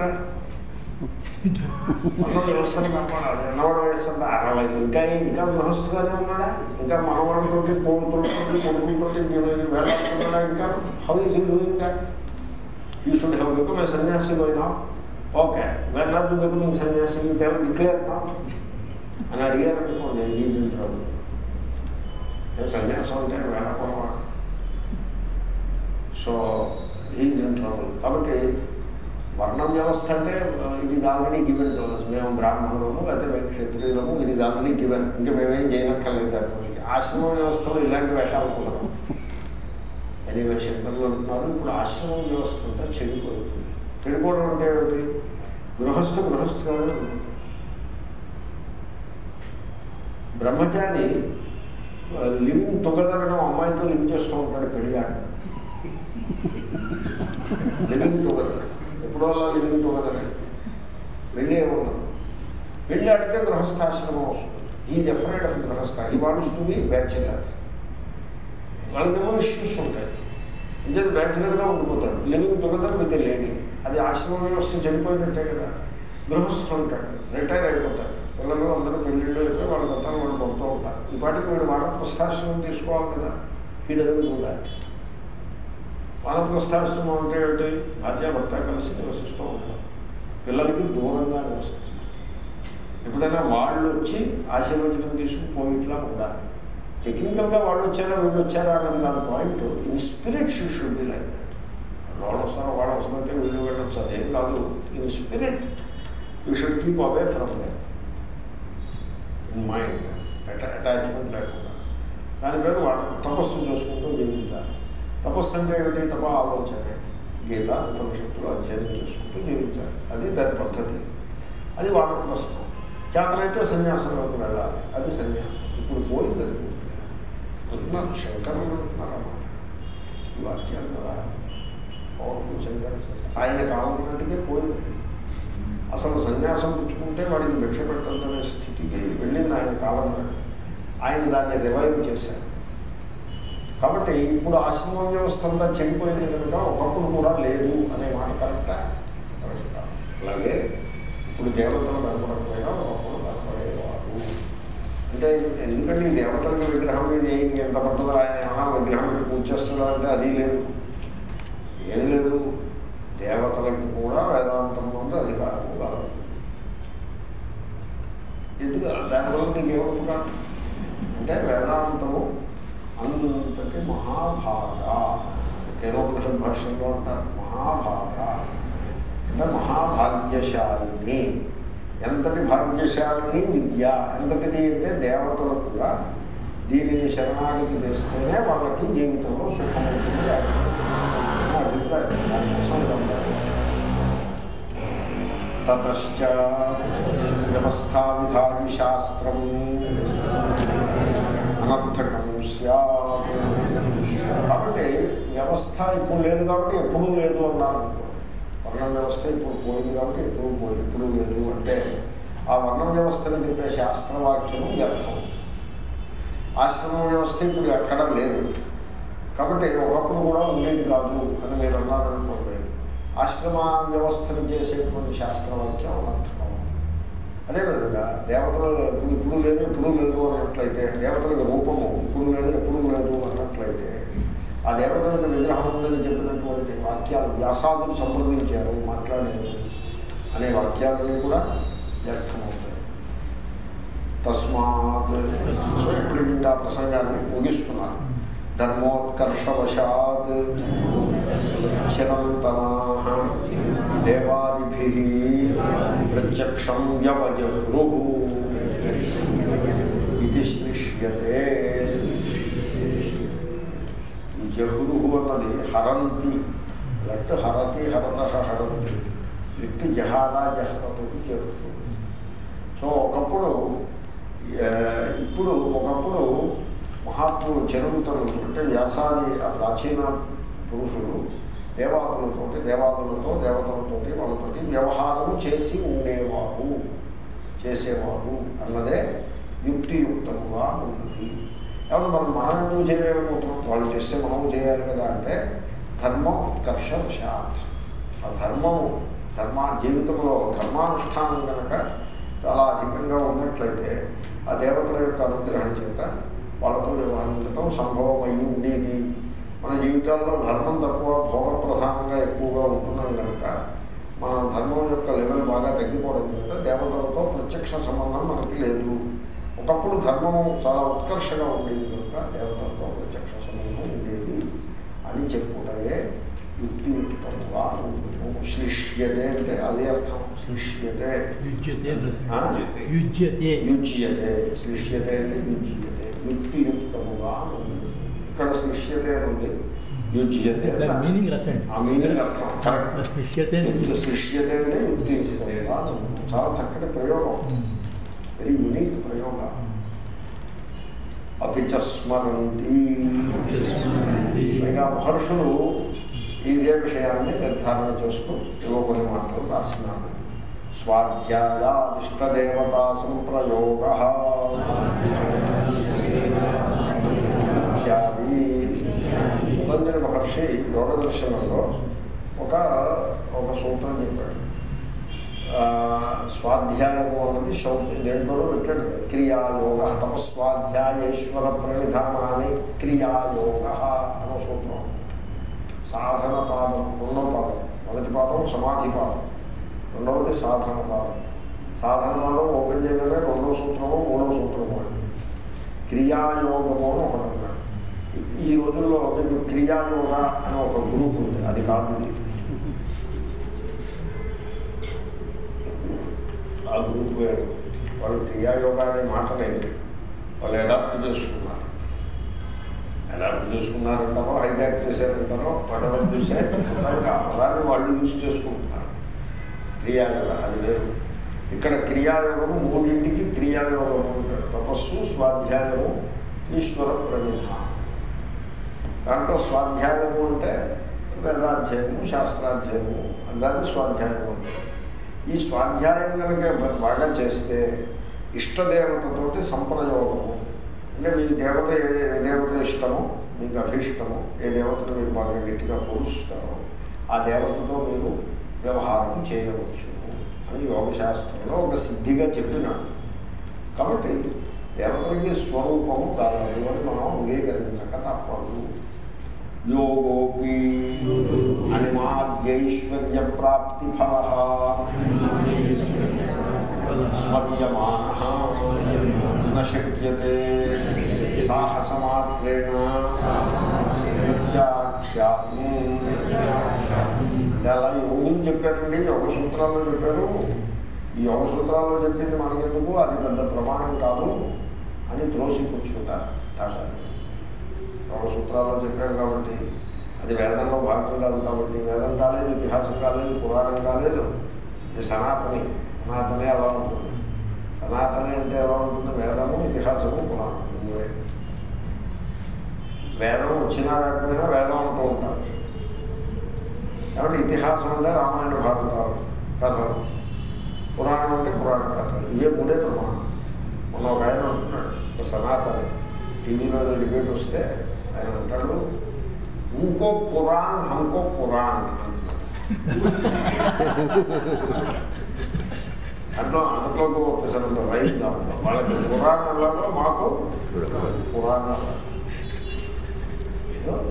S1: వర్ణ వ్యవస్థను కాపాడాలి. అన్నవాడి వయస్సు అంతా 60, ఇంకా గృహస్థుగానే ఉన్నాడా, ఇంకా మనవరంతో కోరుతులతో కొడుకులతో వేలాడుతున్నాడా, ఇంకా how is he doing that? You should have become a sanyasi by now. Okay, when not you becoming sanyasi you tell declare now అని అడిగారు అనుకోండి, ఈజ్ ఇన్ ట్రబుల్. సన్యాసం అంటే వేళపడవా, సో ఈజ్ ఇన్ ట్రబుల్. కాబట్టి వర్ణ వ్యవస్థ అంటే ఇది ఆల్రెడీ గివెన్ టు us. మేము బ్రాహ్మణులము లేకపోతే మేము క్షత్రియులము, ఇది ఆల్రెడీ గివెన్, ఇంకా మేమేం చేయనక్కర్లేదు. దానికి ఆశ్రమ వ్యవస్థలో ఇలాంటి వేషాలు కుదరవు. ఎనీవే శంకర్లు అంటున్నారు ఇప్పుడు ఆశ్రమ వ్యవస్థ అంతా చెడిపోయింది. చెడిపోవడం అంటే ఏమిటి, గృహస్థుగానే ఉంటుంది. బ్రహ్మచారి లివింగ్ టుగెదర్ అనే అమ్మాయితో లివ్ చేస్తూ ఉంటాడు, పెళ్ళాడు. లివింగ్ టుగెదర్ ఎప్పుడో అలా లివింగ్ టుగెదర్ వెళ్ళి ఏమన్నారు, పెళ్ళి ఆడితే గృహస్థాశ్రమం వస్తుంది. Is afraid of grihastha, he wants to be bachelor. వాళ్ళకేమో ఇష్యూస్ ఉంటాయి, నిజంగా బ్యాచులర్గా ఉండిపోతాడు. Living together with a lady, అది ఆశ్రమ వ్యవస్థ చెడిపోయినట్టే కదా. గృహస్థు ఉంటాడు, రిటైర్ అయిపోతాడు, పిల్లలు అందరూ పెళ్ళిళ్ళు అయిపోయి వాళ్ళ గతాలు వాళ్ళు పడుతూ ఉంటారు. ఈ పాటికి వీడు వానప్రస్థాశ్రమం తీసుకోవాలి కదా, ఈ డజన్ కూడా. వానప్రస్థాశ్రమం అంటే ఏంటి, భార్యాభర్త కలిసి నివసిస్తూ ఉంటారు, పిల్లలకి దూరంగా నివసించారు. ఎప్పుడైనా వాళ్ళు వచ్చి ఆశీర్వచనం తీసుకుని పోయిట్లా ఉండాలి. టెక్నికల్గా వాళ్ళు వచ్చారా వీళ్ళు వచ్చారా అన్నది కాదు point. In spirit should be like that. వాళ్ళు వస్తారో వాడు వస్తారంటే వీళ్ళు వెళ్ళొచ్చు, అదేం కాదు. In spirit you should keep away from that. In mind attachment లేకుండా. దాని పేరు వాడు తపస్సు చేసుకుంటూ జీవించాలి. తపస్సు అంటే ఏమిటి, తప ఆలోచనే. గీత ఉపనిషత్తులు అధ్యయనం చేసుకుంటూ జీవించాలి, అది దాని పద్ధతి. అది వానప్రస్థం. చేతనైతే సన్యాసంలోకి వెళ్ళాలి, అది సన్యాసం. ఇప్పుడు పోయింది అది పూర్తిగా. అంటున్నారు శంకరులు అంటున్నారన్నమాట ఈ వాక్యాలు కదా, పవర్ఫుల్ సెంటెన్సెస్. ఆయన కావాలన్నట్టుగా పోయింది. అసలు సన్యాసం పుచ్చుకుంటే వాడికి భిక్ష పెట్టద్దనే స్థితికి వెళ్ళింది ఆయన కాలంలో. ఆయన దాన్ని రివైవ్ చేశారు. కాబట్టి ఇప్పుడు ఆశ్రమ వ్యవస్థ అంతా చెడిపోయింది కనుక ఒకప్పుడు కూడా లేదు అనే మాట కరెక్టా? కరెక్ట్ కాదు. అలాగే ఇప్పుడు దేవతలు కనపడకపోయినా ఒకప్పుడు కనపడేవారు. అంటే ఎందుకంటే ఈ దేవతలకు విగ్రహం మీద ఎంత పట్టదో, ఆయన ఏమైనా విగ్రహం పెట్టి పూజ చేస్తున్నాడా అంటే అది లేదు, ఏమీ లేదు. దేవతలకు కూడా వేదాంతం ముందు అధికారము కాదు. ఎందుకు దానివల్ల నీకేమనుకున్నాను అంటే వేదాంతము అంతటి మహాభాగ, కేనోపనిషద్ భాష్యంలో అంటారు మహాభాగ అంటే మహాభాగ్యశాలిని. ఎంతటి భాగ్యశాలిని విద్య, ఎంతటిది అంటే దేవతలు కూడా దీనిని శరణాగతి చేస్తేనే వాళ్ళకి జీవితంలో సుఖం ఉంటుంది నా అభిప్రాయం. దానికోసం ఇదంతా తతశ్చ వ్యవస్థా విధాయి శాస్త్రం అనర్థకం స్యాత్. కాబట్టి వ్యవస్థ ఇప్పుడు లేదు కాబట్టి ఎప్పుడూ లేదు అన్నారు. వర్ణం వ్యవస్థ ఇప్పుడు పోయింది కాబట్టి ఎప్పుడూ లేదు అంటే ఆ వర్ణం వ్యవస్థని చెప్పే శాస్త్రవాక్యము వ్యర్థం. ఆశ్రమ వ్యవస్థ ఇప్పుడు ఎక్కడ లేదు కాబట్టి ఒకప్పుడు కూడా ఉండేది కాదు అని మీరు అన్నారనుకోండి, ఆశ్రమ వ్యవస్థను చేసేటువంటి శాస్త్రవాక్యం అనర్థం. అదేవిధంగా దేవతలు ఇప్పుడు లేదు అన్నట్లయితే, దేవతలకు రూపము ఇప్పుడు లేదు ఎప్పుడూ లేదు అన్నట్లయితే ఆ దేవతలకు విగ్రహం ఉందని చెప్పినటువంటి వాక్యాలు వ్యాసాదులు సంప్రదించారు మాట్లాడారు అనే వాక్యాలన్నీ కూడా వ్యర్థమవుతాయి. తస్మాత్ సో ఇప్పుడు ఆ ప్రసంగాన్ని ముగిస్తున్నాను. ధర్మోత్కర్షవశాత్ చిరంతనాః దేవాదిభిః ప్రత్యక్షం వ్యవజహ్రుః ఇది శ్లిష్యతే. జహ్రుః అన్నది హరంతి, లట్ హరతి హరతః హరంతి, లిట్ జహారా జహరతు జహ్రు. సో ఒకప్పుడు మహాత్ములు చరువుతలు అంటే వ్యాసాది ఆ ప్రాచీన పురుషులు దేవతలతో దేవతలతోటి వాళ్ళతోటి వ్యవహారము చేసేవారు అన్నదే యుక్తియుక్తముగా ఉన్నది. కాబట్టి మనం ఎందుకు చేయలేకపోతున్నాం? వాళ్ళు చేస్తే మనము చేయాలి కదా అంటే ధర్మం ఉత్కర్షవశాత్. ఆ జీవితంలో ధర్మానుష్ఠానం కనుక చాలా అధికంగా ఉన్నట్లయితే ఆ దేవతల యొక్క అనుగ్రహం చేత వాళ్ళతో వ్యవహరించడం సంభవం అయ్యి ఉండేది. మన జీవితాల్లో ధర్మం తక్కువ, భోగ ప్రధానంగా ఎక్కువగా ఉంటున్నాం కనుక మన ధర్మం యొక్క లెవెల్ బాగా తగ్గిపోవడం చేత దేవతలతో ప్రత్యక్ష సంబంధం మనకి లేదు. ఒకప్పుడు ధర్మం చాలా ఉత్కర్షగా ఉండేది కనుక దేవతలతో ప్రత్యక్ష సంబంధం ఉండేది అని చెప్పుకుంటాయే యుక్తియుక్తంగా శ్లిష్యతే అంటే అదే అర్థం. శ్లిష్యతే యుజ్యతే శ్లిష్యతే అంటే యుజ్యతే యుక్తియుక్తముగా ఉంది. ఇక్కడ శ్లిష్యతే నుండి యుజ్యతే ఆ మీనింగ్ అర్థం. శ్లిష్యతే అంటే యుక్తియుక్తముగా ఉంది. చాలా చక్కటి ప్రయోగం, వెరీ యునీక్ ప్రయోగం. అపిచ స్మరంతి. పైగా మహర్షులు ఇదే విషయాన్ని నిర్ధారణ చేస్తూ ఏవో కొన్ని మాటలు రాసినారు. స్వాధ్యాయాదిష్టదేవతా సంప్రయోగ ఇత్యాది. పతంజలి మహర్షి యోగ దర్శనంలో ఒక సూత్రం చెప్పాడు. స్వాధ్యాయము అన్నది దేంట్లో పెట్టాడు క్రియాయోగ. తపస్వాధ్యాయేశ్వర ప్రణిధానాన్ని క్రియాయోగ అనే సూత్రం. సాధన పాదం రెండవ పాదం, మొదటి పాదం సమాధి పాదం, రెండవది సాధన పాదం. సాధన పాదం ఓపెన్ చేయగానే రెండవ సూత్రము మూడవ సూత్రము అది. క్రియాయోగము అని ఒకటి అన్నాడు. ఈ రోజుల్లో మీకు క్రియాయోగ అనే ఒక గ్రూప్ ఉంది, అది కాదు ఇది. ఆ గ్రూప్ వేరు. వాళ్ళు క్రియాయోగ అనే మాటనే వాళ్ళు అడాప్ట్ చేసుకున్నారంటారో హైజాక్ చేశారంటారో పడవలు చూసే అలాగే వాళ్ళు యూజ్ చేసుకుంటున్నారు. క్రియాయోగ అది వేరు. ఇక్కడ క్రియాయోగము మూడింటికి క్రియాయోగము అంటారు. తపస్సు, స్వాధ్యాయము, ఈశ్వర ప్రణిధానం. దాంట్లో స్వాధ్యాయము అంటే వేదాధ్యాయము, శాస్త్రాధ్యాయము, దాన్ని స్వాధ్యాయము అంటే. ఈ స్వాధ్యాయం కనుక బాగా చేస్తే ఇష్టదేవతతోటి సంప్రయోగము అంటే మీ దేవత ఏ దేవత ఇష్టమో, మీకు అభీష్టమో, ఏ దేవతను మీరు బాగా గట్టిగా కొలుస్తారో ఆ దేవతతో మీరు వ్యవహారం చేయవచ్చు అని యోగశాస్త్రంలో ఒక సిద్ధిగా చెప్పినాడు. కాబట్టి దేవతలకి స్వరూపము కాదు అని మనం అంగీకరించక తప్పదు. యోగోపి అనిమాద్య బ్రహ్మాద్యైశ్వర్య ప్రాప్తి ఫల స్మర్యమాన న శక్యతే సాహసమాత్రేణ ప్రత్యాఖ్యాతం. అలా యోగులు చెప్పారండి, యోగ సూత్రాల్లో చెప్పారు. ఈ యోగ సూత్రాల్లో చెప్పింది మనకెందుకు, అది పెద్ద ప్రమాణం కాదు అని త్రోసి కూర్చుంటారు. యోగ సూత్రాల్లో చెప్పారు కాబట్టి అది వేదంలో భాగం కాదు కాబట్టి, వేదం కాలేదు, ఇతిహాసం కాలేదు, పురాణం కాలేదు, ఇది సనాతని. సనాతనే అలా ఉంటుంది. సనాతని అంటే ఎలా ఉంటుంది? వేదము, ఇతిహాసము, పురాణం. ఇందువే వేదం వచ్చినా రాకపోయినా వేదం అంటూ ఉంటారు. కాబట్టి ఇతిహాసం అంటే రామాయణ భారతాలు కథలు, పురాణం అంటే పురాణ కథలు. ఇవే మూడే ప్రమాణం. మొన్న ఒక ఆయన అంటున్నాడు, ఒక సనాతని టీవీలో ఏదో డిబేట్ వస్తే ఆయన అంటాడు, ఇంకో పురాణ్ హంకో పురాణ్ అంటున్నాడు. అంతలోకి ఒక్కసారి రైతు దాంట్లో వాళ్ళకి పురాణాలలో మాకు పురాణాలు ఏదో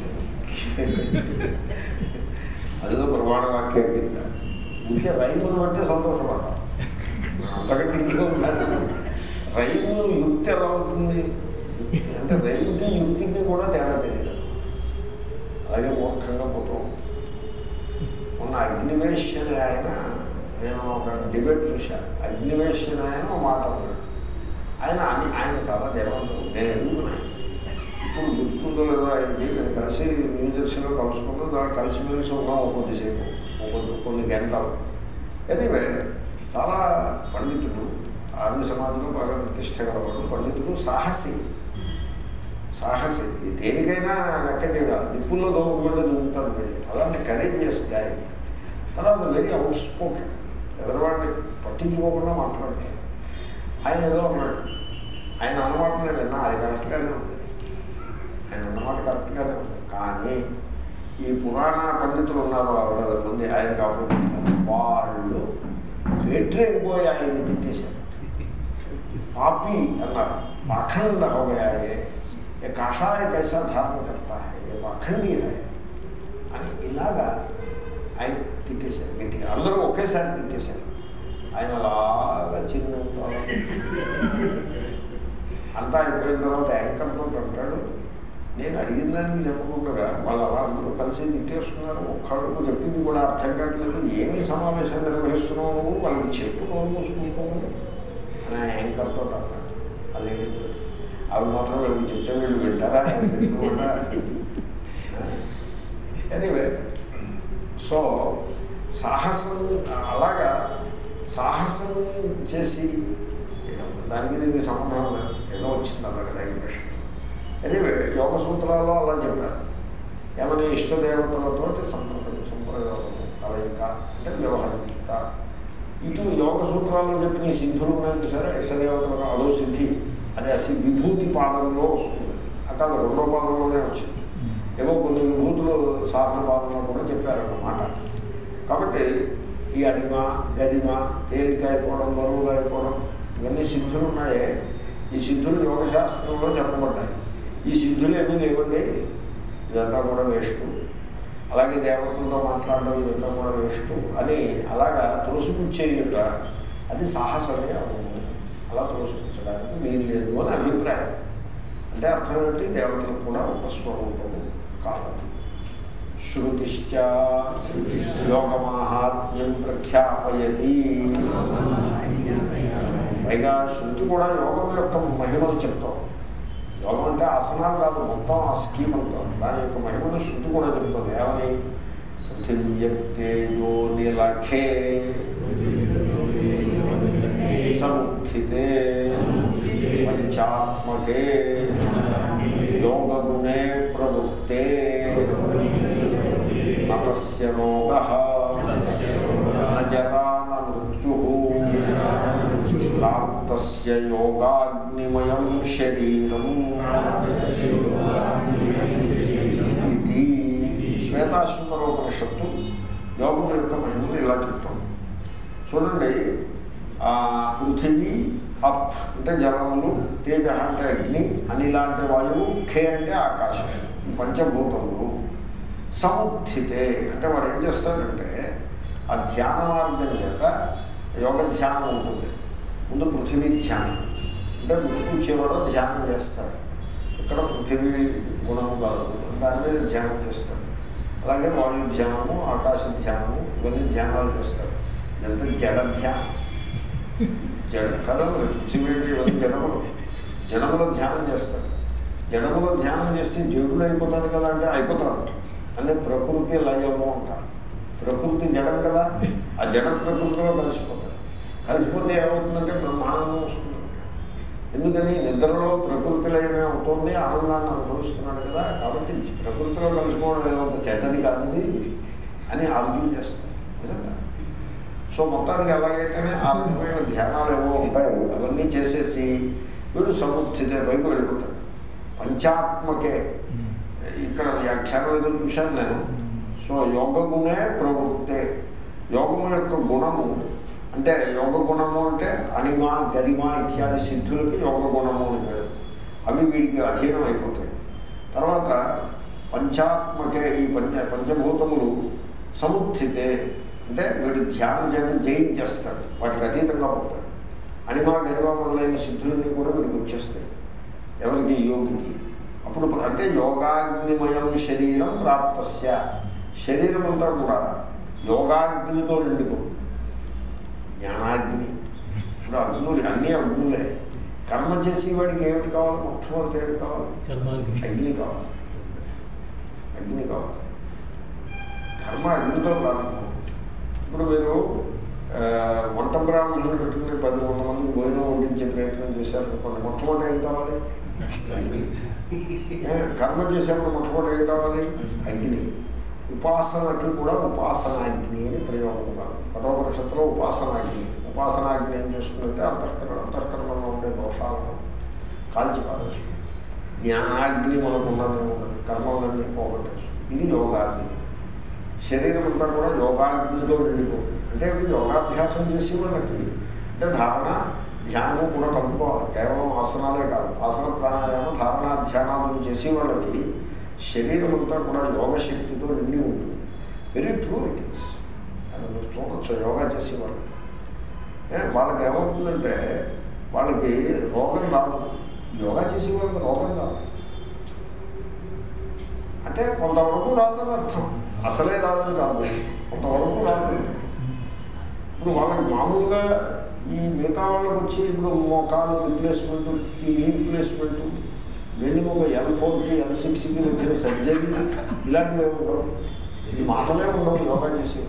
S1: అదిలో ప్రమాణ వాక్యం కింద ఇంకే రైతులు బట్టే సంతోషపడ్డాం. అంతకంటే ఇంకో రైతు యుక్తి ఎలా ఉంటుంది? యుక్తి అంటే రైతు యుక్తికి కూడా తేడా తెలియదు. అలాగే మూర్ఖంగా పోతూ మొన్న అగ్నివేష్ అనే ఆయన, నేను ఒక డిబేట్ చూశాను. అగ్నివేష్ అనే ఆయన ఒక మాట అన్నాడు. ఆయన చాలా దేవంతుడు, నేను ఎదుగుతున్నాను. ఇప్పుడు గుర్తుందో లేదో ఆయనకి, నేను కలిసి న్యూజెర్సీలో కలుసుకుందాం, చాలా కలిసిమెలిసి ఉన్నాం కొద్దిసేపు, కొన్ని గంటలు. ఎనీవే చాలా పండితుడు, ఆర్య సమాజంలో బాగా ప్రతిష్ట గలవాడు, పండితుడు, సాహసి. దేనికైనా లెక్క చేయాలి. నిప్పుల్లో దోమకుండా దూకుతాడు వెళ్ళి. అలాంటి కరేజియస్ గాయ. తర్వాత వెరీ అవుట్ స్పోకెన్, ఎదరవాడిని పట్టించుకోకుండా మాట్లాడతాడు. ఆయన ఏదో అన్నాడు, ఆయన అన్నమాట నేను విన్నా, అది కరెక్ట్గానే ఉంది. ఆయన అన్నమాట కరెక్ట్గానే ఉంది. కానీ ఈ పురాణ పండితులు ఉన్నారు 60 మంది ఆయన కాకపోతే, వాళ్ళు వేట్రైపోయి ఆయన్ని తిట్టేశారు. పాపి అన్నారు, పాఖండ హో గయా హై, ఏ కాషాయ కైసా ధారణ కర్తా హై, ఏ పాఖండి హై అని ఇలాగా ఆయన తిట్టేశారు గట్టిగా. అందరూ ఒకేసారి తిట్టేశారు. ఆయన అలాగా చిన్నంతో అంతా అయిపోయిన తర్వాత యాంకర్తో అంటాడు, నేను అడిగిన దానికి చెప్పకుండా వాళ్ళు అలా అందరూ కలిసి తిట్టేస్తున్నారు, ఒక్కడికి చెప్పింది కూడా అర్థం కావట్లేదు, ఏమి సమావేశం నిర్వహిస్తున్నావు నువ్వు, వాళ్ళకి చెప్పు నోరు మూసుకుంటామని అని యాంకర్తో అన్నాడు. ఆ లేడీతో అవి మాత్రం వీళ్ళకి చెప్తే వీళ్ళు వింటారా? ఎనీవే, సో సాహసం, అలాగా సాహసం చేసి దానికి దీనికి సంబంధం లేదు, ఏదో వచ్చింది అలాగే డైగ్రెషన్. ఎనీవే, యోగ సూత్రాల్లో అలా చెప్పారు. ఏమని ఇష్టదేవతలతో సంప్రదాయము కలయిక అంటే వ్యవహరించుట. ఇటు యోగ సూత్రాల్లో చెప్పిన ఈ సిద్ధులు ఉన్నాయంటే సరే, ఇష్టదేవతలకు అదో సిద్ధి, అది అసలు విభూతి పాదంలో వస్తుంది. అక్కడ 2వ పాదంలోనే వచ్చింది. ఏవో కొన్ని విభూతులు సాధన పాదంలో కూడా చెప్పారన్నమాట. కాబట్టి ఈ అడిమ, గరిమ, తేలిక అయిపోవడం, బరువుగా అయిపోవడం, ఇవన్నీ సిద్ధులు ఉన్నాయే. ఈ సిద్ధులు యోగశాస్త్రంలో చెప్పబడ్డాయి. ఈ సిద్ధులు ఏమీ లేవండి, ఇదంతా కూడా వేస్ట్. అలాగే దేవతలతో మాట్లాడడం ఇదంతా కూడా వేస్ట్ అని అలాగా త్రోసిపుచ్చేయుట, అది సాహసమే అవును. అలా త్రోసిపుచ్చడానికి వీలు లేదు అని అభిప్రాయం. అంటే అర్థం ఏంటి? దేవతలకు కూడా ఒక స్వరూపము కావాలి. శృతిశ్చ యోగమాహాత్మ్యం ప్రఖ్యాపయతి. పైగా శృతి కూడా యోగం యొక్క మహిమను చెప్తాం. యోగం అంటే ఆసనాలు కాదు, మొత్తం ఆ స్కీమ్ అంటాం. దాని యొక్క మహిమను శృతి కూడా చెప్తుంది. ఏమని? పృథివ్యక్తేజో నిలఖే సముత్థితే పంచాత్మకే యోగగుణే ప్రవృత్తే నతస్య రోగః న జరా న మృత్యుః ప్రాప్తస్య యోగాగ్నిమయం శరీరం ఇది. శ్వేతాశ్వతరోపనిషత్తు యోగం యొక్క మహిమను ఇలా చెప్తాం. చూడండి, పృథివీ అప్ అంటే జలములు, తేజ అంటే అగ్ని, అనిల అంటే వాయువు, ఖే అంటే ఆకాశం, ఈ పంచభూతములు. సముత్థితే అంటే వాడు ఏం చేస్తాడంటే ఆ ధ్యాన మార్గం చేత యోగ ధ్యానం ఉంటుంది. ముందు పృథివీ ధ్యానం అంటే కూర్చేవాడు ధ్యానం చేస్తాడు. ఇక్కడ పృథివీ గుణము కలదు దాని మీద ధ్యానం చేస్తాడు. అలాగే వాయు ధ్యానము, ఆకాశ ధ్యానము ఇవన్నీ ధ్యానాలు చేస్తాడు. ఇదంతా జడ ధ్యానం. జడ కదా పృథివీ ఇవన్నీ జడములో ధ్యానం చేస్తాడు. జడములో ధ్యానం చేస్తే జడులు అయిపోతాడు కదా అంటే అయిపోతాడు. అంటే ప్రకృతి లయము అంటారు. ప్రకృతి జడం కదా, ఆ జడ ప్రకృతిలో కలిసిపోతాడు. కలిసిపోతే ఏమవుతుందంటే బ్రహ్మానందం వస్తుంది. ఎందుకని నిద్రలో ప్రకృతి లయమే అవుతుంది, ఆనందాన్ని అనుభవిస్తున్నాడు కదా, కాబట్టి ప్రకృతిలో కలిసిపోవడం ఏమంత చెడ్డది కానిది అని ఆర్గ్యూ చేస్తాడు నిజంగా. సో మొత్తానికి ఎలాగైతేనే ఆ రకమైన ధ్యానాలు ఏవో ఉంటాయి అవన్నీ చేసేసి వీడు సముచిత పైకి వెళ్ళిపోతాడు. పంచాత్మకే ఇక్కడ వ్యాఖ్యానం ఏదో చూశాను నేను. సో యోగగుణే ప్రవృత్తే, యోగము యొక్క గుణము అంటే యోగ గుణము అంటే అణిమ గరిమ ఇత్యాది సిద్ధులకి యోగ గుణము అని పేరు. అవి వీడికి అధీనం అయిపోతాయి. తర్వాత పంచాత్మకే ఈ పంచభూతములు సముత్థితే అంటే వీడు ధ్యానం చేత జయించేస్తాడు, వాటికి అతీతంగా పోతాడు. అణిమ గరిమ మొదలైన సిద్ధులన్నీ కూడా వీడికి వచ్చేస్తాయి ఎవరికి? యోగికి. అప్పుడు అంటే యోగాగ్నిమయం శరీరం ప్రాప్తస్య, శరీరం అంతా కూడా యోగాగ్నితో నిండిపోతుంది. జ్ఞానాగ్ని. ఇప్పుడు అగ్నులు అన్నీ అగ్నులే. కర్మ చేసి వాడికి ఏమిటి కావాలి? మొట్టమొదటి ఏమిటి కావాలి? అగ్ని కావాలి. అగ్ని కావాలి. కర్మ అగ్నితో ప్రారంభం. ఇప్పుడు మీరు వంట బ్రాహ్మణులు పెట్టుకుని 10-100 మందికి భోజనం వడ్డించే ప్రయత్నం చేశారు అనుకోండి, మొట్టమొదటి ఏం కావాలి? అగ్ని. కర్మ చేసేప్పుడు మొట్టమొదటి ఏం కావాలి? అగ్ని. ఉపాసనకి కూడా ఉపాసనాగ్ని అని ప్రయోగం కాదు. కఠోపనిషత్తులో ఉపాసనాగ్ని. ఉపాసనాగ్ని ఏం చేస్తుందంటే అంతఃకరణలో ఉండే దోషాలను కాల్చిపారేస్తుంది. జ్ఞానాగ్ని మనకు ఉన్నదే ఉన్నది, కర్మలన్నీ పోగొట్టేస్తుంది. ఇది యోగాగ్ని. శరీరం అంతా కూడా యోగాగ్నితో నిండిపోతుంది. అంటే యోగాభ్యాసం చేసే వాళ్ళకి అంటే ధారణ ధ్యానము కూడా కలుపుకోవాలి. కేవలం ఆసనాలే కాదు, ఆసన ప్రాణాయామ ధారణ ధ్యానాలను చేసే వాళ్ళకి శరీరం అంతా కూడా యోగశక్తితో నిండి ఉంటుంది. Very true it is. అని మీరు చూడొచ్చు యోగా చేసే వాళ్ళకి. వాళ్ళకి ఏమవుతుందంటే వాళ్ళకి రోగం రాదు. యోగా చేసే వాళ్ళకి రోగం రాదు. అంటే కొంతవరకు రాదని అర్థం, అసలే రాదని కాదు, కొంతవరకు రాదు. ఇప్పుడు వాళ్ళకి మామూలుగా ఈ మిగతా వాళ్ళకి వచ్చి ఇప్పుడు మోకాలు రిప్లేస్మెంట్, నీ రిప్లేస్మెంట్, వెన్నుముక L4కి L6కి వచ్చిన సర్జరీ ఇలాంటివి ఉండవు. ఈ మాటలే ఉండవు యోగా చేసేది.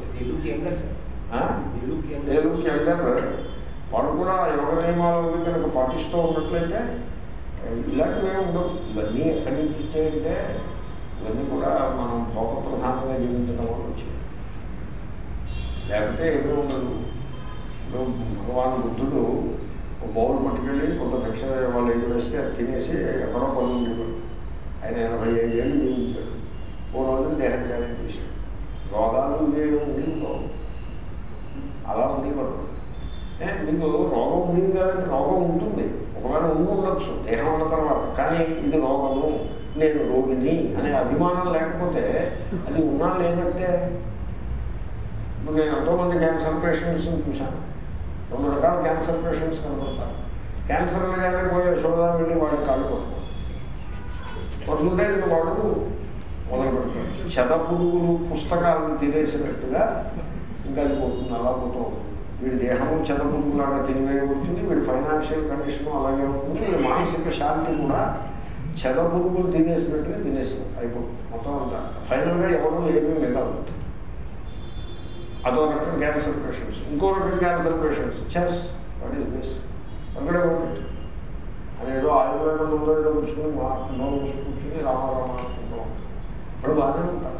S1: తెలుగుకి అంటారు వాడు కూడా యోగ నియమాలు కనుక పాటిస్తూ ఉన్నట్లయితే ఇలాంటివే ఉండవు. ఇవన్నీ ఎక్కడి నుంచి వచ్చాయంటే ఇవన్నీ కూడా మనం భోగ ప్రధానంగా జీవించడం వల్ల వచ్చాయి. లేకపోతే ఏమీ ఉండదు. ఇప్పుడు భగవాన్ బుద్ధుడు ఒక బౌల్ పట్టుకెళ్ళి కొంత దక్షిణ వాళ్ళు ఏది వేస్తే అది తినేసి ఎక్కడో పనులు ఉండేవాడు. ఆయన 85 ఏళ్ళు జీవించాడు. ఓ రోజున దేహత్యాగం చేశాడు. రోగాలు ఇవే ఉండేవి కావు, అలా ఉండేవాడు. మీకు రోగం ఉండేది కాదంటే రోగం ఉంటుంది, ఒకవేళ ఉండొచ్చు దేహం ఉన్న తర్వాత. కానీ ఇది రోగము, నేను రోగిని అనే అభిమానం లేకపోతే అది ఉన్నా లేదంటే. ఇప్పుడు నేను ఎంతోమంది క్యాన్సర్ పేషెంట్స్ని చూశాను. 2 రకాల క్యాన్సర్ పేషెంట్స్ కనబడతారు. క్యాన్సర్ అనగానే పోయే యశోదా వెళ్ళి వాడికి కాళ్ళు పట్టుకుంటే ఇది వాడు మొదలు పెడతాడు. శతపురుగులు పుస్తకాలను తినేసినట్టుగా ఇంకా అది పోతుంది, అలా పోతూ ఉంటుంది. వీడి దేహము చెదపురుగులాగా తినివేయబడుతుంది, వీడి ఫైనాన్షియల్ కండిషను అలాగే ఉంటుంది, వీడి మానసిక శాంతి కూడా చెదపురుగులు తినేసినట్టుగా అయిపోతుంది మొత్తం అంతా. ఫైనల్గా ఎవరు ఏమీ మిగలదు. అదో రకం క్యాన్సర్ పేషెంట్స్. ఇంకో రకం cancer patients chess what is this అక్కడే ఉంటుంది అని ఏదో ఆయుర్వేదం ముందో ఏదో కూర్చుని నోరు కూర్చుని రామారామ అనుకుంటూ ఉంటారు. ఇప్పుడు బాగానే ఉంటారు.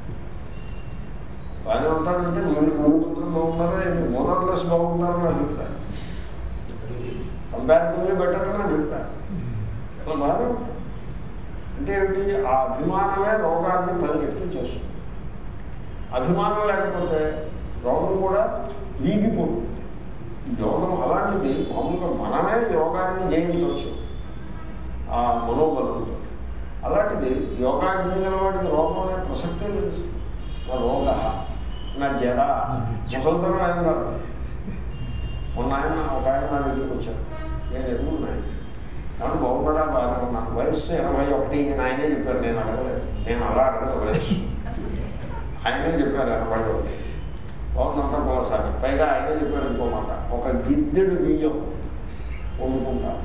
S1: బాగానే ఉంటారంటే మూడు బాగున్నారా, మోరర్లెస్ బాగున్నారని అభిప్రాయం. కంపారిటివ్లీ బెటర్ అని అభిప్రాయం. అలా బాగానే ఉంటారు. అంటే ఏమిటి? ఆ అభిమానమే రోగాన్ని 10 రెట్లు చేస్తుంది. అభిమానం లేకపోతే రోగం కూడా వీగిపోతుంది. యోగం అలాంటిది. మామూలుగా మనమే యోగాన్ని జయించవచ్చు ఆ మనోబలంతో. అలాంటిది యోగాగ్ని గలవాడికి రోగం అనే ప్రసక్తే తెలుసు. నా రోగ నా జర ముసలితనం ఆయన కాదు. మొన్న ఒక ఆయన నా దగ్గరికి వచ్చారు. నేను ఎదుగున్నాను కాబట్టి బాగున్నారా బాగానే ఉన్నాను. వయస్సు 81. ఆయనే చెప్పారు, నేను అడగలేదు. నేను అలా అడగను వయస్సు. ఆయనే చెప్పారు 81. బాగుందంతా కొనసాగి పైగా ఆయనే చెప్పారు ఇంకో మాట, ఒక గిద్దెడు బియ్యం వండుకుంటాను.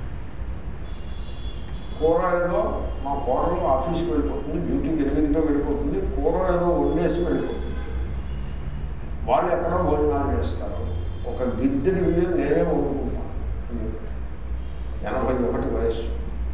S1: కూర ఏదో మా కోడలు ఆఫీస్కి వెళ్ళిపోతుంది, డ్యూటీకి 8 వెళ్ళిపోతుంది, కూర ఏదో వండేసి వెళ్ళిపోతుంది. వాళ్ళు ఎక్కడో భోజనాలు చేస్తారు. ఒక గిద్దెడు బియ్యం నేనే వండుకుంటాను అని చెప్పారు. 81 వయస్సు.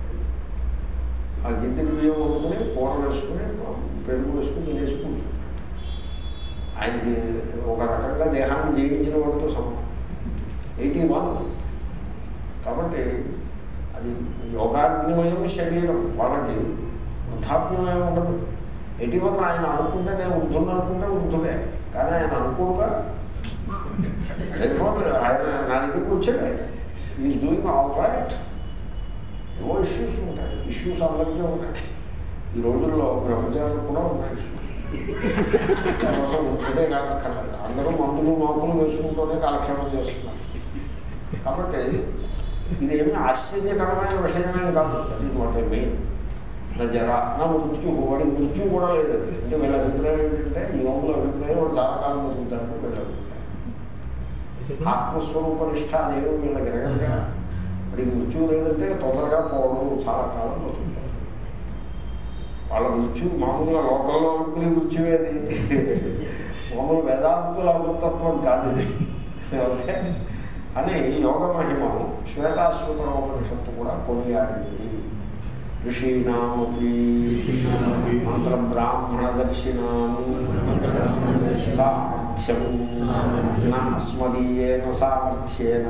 S1: ఆ గిద్దెడు బియ్యం వండుకుని కూర వేసుకుని పెరుగు వేసుకుని తినేసి కూర్చుంటాడు. ఆయనకి ఒక రకంగా దేహాన్ని జయించిన వాడితో సమానం. 81. కాబట్టి అది యోగాగ్నిమయం శరీరం. వాళ్ళకి వృద్ధాప్యమయం ఉండదు. 81 ఆయన అనుకుంటే నేను వృద్ధుని అనుకుంటే వృద్ధుడే, కానీ ఆయన అనుకోడుగా. లేకపోతే ఆయన నా దగ్గరికి వచ్చాడు. ఆయన ఈజ్ డూయింగ్ ఆల్ రైట్. ఏవో ఇష్యూస్ ఉంటాయి. ఇష్యూస్ అందరికీ ఉంటాయి. ఈ రోజుల్లో బ్రహ్మచారులు కూడా ఉన్నాయి ఇష్యూస్. దానికోసం వృద్ధుడే కాకర్లేదు. అందరూ మందులు మాకులు వేసుకుంటూనే కాలక్షేపం చేస్తున్నారు. కాబట్టి ఇదేమీ ఆశ్చర్యకరమైన విషయమేం కాదు. That is what I mean. నా జర నా మృత్యు, వాడికి మృత్యు కూడా లేదండి. అంటే వీళ్ళ అభిప్రాయం ఏంటంటే యోగుల అభిప్రాయం వాడు చాలా కాలం బతుకుతాడు. వీళ్ళ అభిప్రాయం ఆత్మస్వరూప నిష్ఠ అదేమో వీళ్ళకి ఎరగగా వాడికి మృత్యువు లేదంటే తొందరగా పోవడం, చాలా కాలం బతుకుతాడు. వాళ్ళ మృత్యు మామూలుగా లోకంలో అనుకునే మృత్యువేది, మామూలు వేదాంతుల అమృతత్వం కాదు. ఓకే అని యోగ మహిమను శ్వేతాశ్వతరోపనిషత్తు కూడా కొనియాడింది. ఋషీణామపి మంత్ర బ్రాహ్మణ దర్శినాం సామర్థ్యం అస్మదీయేన సామర్థ్యేన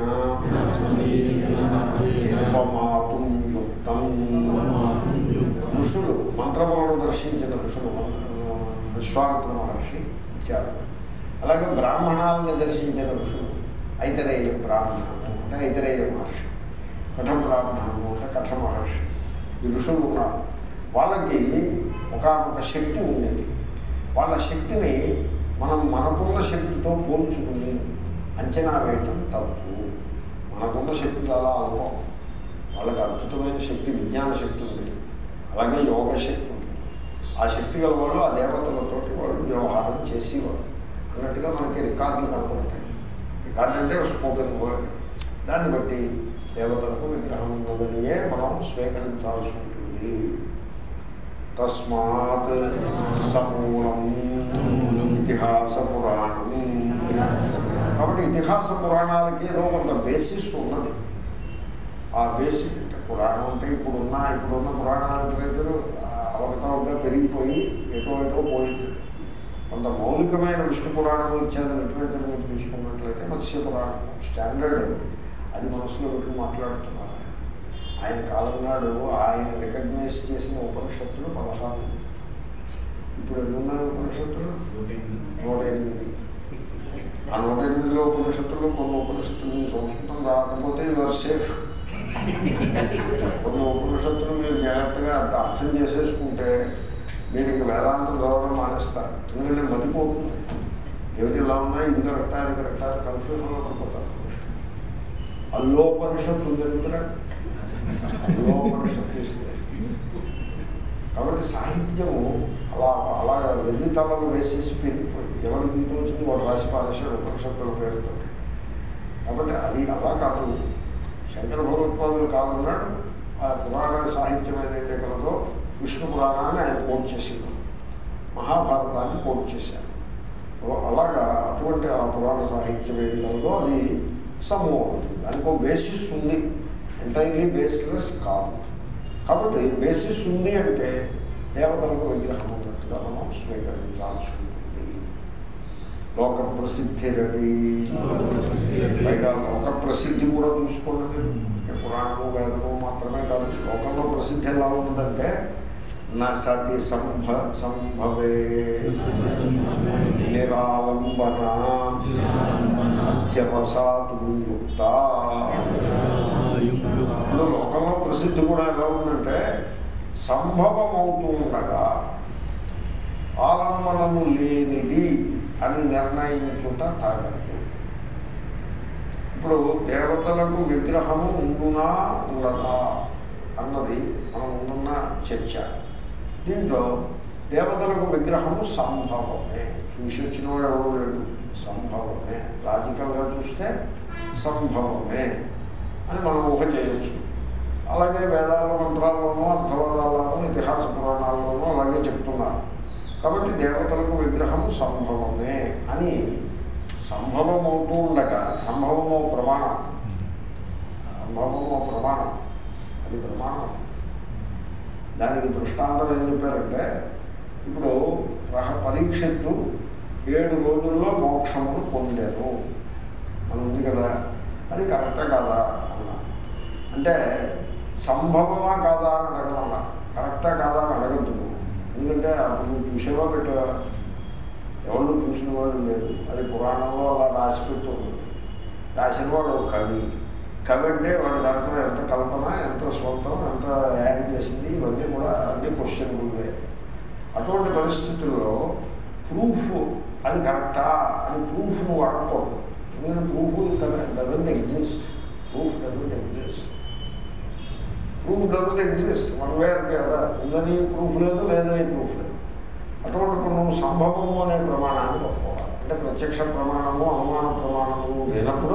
S1: ఉపమాతుం యుక్తం. ఋషులు మంత్రములను దర్శించిన ఋషులు, విశ్వామిత్ర మహర్షి ఇచ్చారు. అలాగే బ్రాహ్మణాలను దర్శించిన ఋషులు ఐతరేయ బ్రాహ్మణము అంటే ఐతరేయ మహర్షి, కఠ బ్రాహ్మణము అంటే కఠ మహర్షి. ఈ ఋషులు ఉన్నారు. వాళ్ళకి ఒక శక్తి ఉండేది. వాళ్ళ శక్తిని మనం మనకున్న శక్తితో పోల్చుకుని అంచనా వేయటం తప్పు. మనకున్న శక్తి చాలా అల్పం. వాళ్ళకి అద్భుతమైన శక్తి, విజ్ఞాన శక్తి ఉండేది. అలాగే యోగ శక్తి ఉంటుంది. ఆ శక్తి గల వాళ్ళు ఆ దేవతలతో వాళ్ళు వ్యవహారం చేసేవారు అన్నట్టుగా మనకి రికార్డులు కనపడతాయి. రికార్డు అంటే స్పోకెన్ వర్డ్. దాన్ని బట్టి దేవతలకు విగ్రహం ఉన్నదనియే మనం స్వీకరించాల్సి ఉంటుంది. తస్మాత్ సమూలం ఇతిహాస పురాణం. కాబట్టి ఇతిహాస పురాణాలకి ఏదో కొంత బేసిస్ ఉన్నది. ఆ బేసిస్ అంటే పురాణం అంటే ఇప్పుడున్న పురాణాల రైతులు అవకతవకగా పెరిగిపోయి ఎటో పోయింది. కొంత మౌలికమైన విష్ణు పురాణం ఇచ్చారు లిటరేచర్ మీరు తీసుకున్నట్లయితే మత్స్య పురాణం స్టాండర్డ్. అది మనసులో పెట్టుకుని మాట్లాడుతున్నారు. ఆయన కాలం నాడు ఆయన రికగ్నైజ్ చేసిన ఉపనిషత్తులు 16. ఇప్పుడు ఎన్నున్నాయి ఉపనిషత్తులు? 108. ఆ 108లో ఉపనిషత్తులు కొన్ని ఉపనిషత్తులు సంస్కృతం రాకపోతే యువర్ సేఫ్. కొన్ని ఉపనిషత్తులు మీరు జాగ్రత్తగా అర్థం చేసేసుకుంటే మీరు ఇంక వేదాంతం చదవడం మానేస్తారు. ఎందుకంటే మతిపోతుంది. ఏమిటి ఇలా ఉన్నాయి, ఇది కరెక్టా అది కరెక్టా కన్ఫ్యూజన్లో పడిపోతారు. అల్లోపనిషత్తు ఉంది ఎందుకురా? అల్లోపనిషత్తు ఇస్తే కాబట్టి సాహిత్యము అలాగా వెర్రి తలలు వేసేసి పెరిగిపోయింది. ఎవరికి ఇది వచ్చింది వాడు రాసి పారేశాడు ఉపనిషత్తుల పేరుతో. కాబట్టి అది అలా కాదు. శంకర భగవత్పాదుల కాలం నాడు ఆ పురాణ సాహిత్యం ఏదైతే కలదో విష్ణు పురాణాన్ని ఆయన కోట్ చేసింది, మహాభారతాన్ని కోట్ చేశారు. అలాగా అటువంటి ఆ పురాణ సాహిత్యం ఏది కలదో అది సమూహం. దానికి ఒక బేసిస్ ఉంది, ఎంటైర్లీ బేస్లెస్ కాదు. కాబట్టి బేసిస్ ఉంది అంటే దేవతలకు విగ్రహం ఉన్నట్టుగా మనం స్వీకరించాల్సి ఉంటుంది. లోక ప్రసిద్ధి రవి, పైగా లోక ప్రసిద్ధి కూడా చూసుకోండి. పురాణము వేదము మాత్రమే కాదు, లోకంలో ప్రసిద్ధి ఎలా ఉంటుందంటే నా సతి సంభవే నిరాలంబన అధ్యవసాతు యుక్త. ఇప్పుడు లోకంలో ప్రసిద్ధి కూడా ఎలా ఉందంటే సంభవమవుతూ ఉండగా ఆలంబనము లేనిది అని నిర్ణయించుట తగదు. ఇప్పుడు దేవతలకు విగ్రహము ఉండునా ఉండదా అన్నది మనం ఉన్న చర్చ. దీంట్లో దేవతలకు విగ్రహము సంభవమే, చూసి వచ్చిన వాడు ఎవరు లేడు, సంభవమే, లాజికల్గా చూస్తే సంభవమే అని మనం ఊహ చేయవచ్చు. అలాగే వేదాల మంత్రాల్లోనూ అర్థవాదాలను ఇతిహాస పురాణాల్లోనూ అలాగే చెప్తున్నారు. కాబట్టి దేవతలకు విగ్రహము సంభవమే అని సంభవం అవుతూ ఉండగా, సంభవమో ప్రమాణం, సంభవమో ప్రమాణం, అది ప్రమాణం. దానికి దృష్టాంతం ఏం చెప్పారంటే, ఇప్పుడు పరీక్షిత్తు 7 రోజుల్లో మోక్షమును పొందాను అని ఉంది కదా, అది కరెక్టా కాదా అన్నా. అంటే సంభవమా కాదా అని అడగమన్నా, కరెక్టా కాదా అని అడగద్దు. ఎందుకంటే అప్పుడు నువ్వు చూసేవా పెట్టావా, ఎవరు చూసిన వాళ్ళు లేదు. అది పురాణంలో అలా రాసి పెడుతుంది. రాసిన వాడు కవి. కవి అంటే వాడి దాంట్లో ఎంత కల్పన, ఎంత స్వంతం, ఎంత యాడ్ చేసింది, ఇవన్నీ కూడా అన్ని క్వశ్చనబుల్వే. అటువంటి పరిస్థితుల్లో ప్రూఫ్ అది కరెక్టా అని ప్రూఫ్ నువ్వు అడగకూడదు. ఎందుకంటే proof doesn't exist. Proof doesn't exist. Proof doesn't exist. One way అంటే కదా, ఉందని ప్రూఫ్ లేదు, లేదని ప్రూఫ్ లేదు. అటువంటిప్పుడు నువ్వు సంభవము అనే ప్రమాణాన్ని ఒప్పుకోవాలి. అంటే ప్రత్యక్ష ప్రమాణము, అనుమాన ప్రమాణము లేనప్పుడు,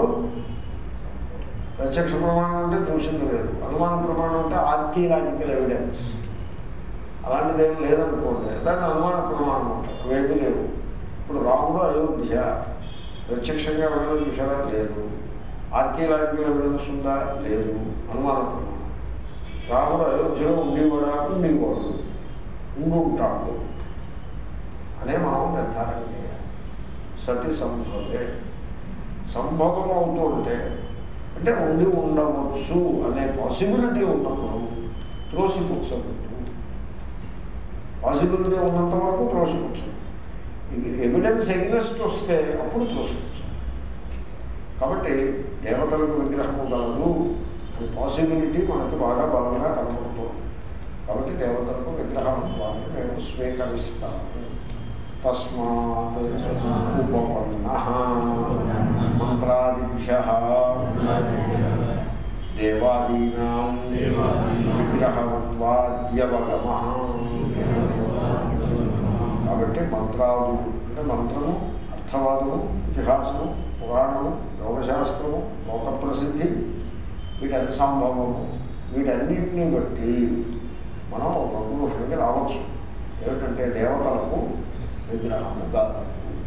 S1: ప్రత్యక్ష ప్రమాణం అంటే చూసింది లేదు, అనుమాన ప్రమాణం అంటే ఆర్కియలాజికల్ ఎవిడెన్స్, అలాంటిది ఏం లేదనుకోండి, దాన్ని అనుమాన ప్రమాణం అంటారు. అవేమీ లేవు. ఇప్పుడు రాముడు అయోధ్య ప్రత్యక్షంగా వెళ్ళడం చూసారా, లేదు. ఆర్కియలాజికల్ ఎవిడెన్స్ ఉందా, లేదు. అనుమాన ప్రమాణం. రాముడు అయోధ్యలో ఉండేవాడా, ఉండేవాడు, ఉండుంటాడు అనే మనం నిర్ధారణ చేయాలి. సతి సంభవే, సంభవం అవుతూ ఉంటే అంటే ఉండి ఉండవచ్చు అనే పాసిబిలిటీ ఉన్నప్పుడు త్రోసిపుచ్చదు. పాసిబిలిటీ ఉన్నంత వరకు త్రోసిపుచ్చదు. ఎవిడెన్స్ ఎగ్నెస్ట్ వస్తే అప్పుడు త్రోసిపుచ్చదు. కాబట్టి దేవతలకు విగ్రహము గలదు అని పాసిబిలిటీ మనకి బాగా బలంగా కనబడుతుంది. కాబట్టి దేవతలకు విగ్రహత్వాన్ని మేము స్వీకరిస్తాము. తస్మాత్ ఉపపన్నః మంత్రాదిభ్యః దేవాదీనాం విగ్రహవత్వాద్యవగమః. కాబట్టి మంత్రాలు అంటే మంత్రము, అర్థవాదము, ఇతిహాసము, పురాణము, యోగశాస్త్రము, లోక ప్రసిద్ధి, వీటన్ని సంభవము, వీటన్నింటినీ బట్టి మనం ఒక కంక్లూషన్కి రావచ్చు. ఏమిటంటే దేవతలకు విగ్రహము కాదు.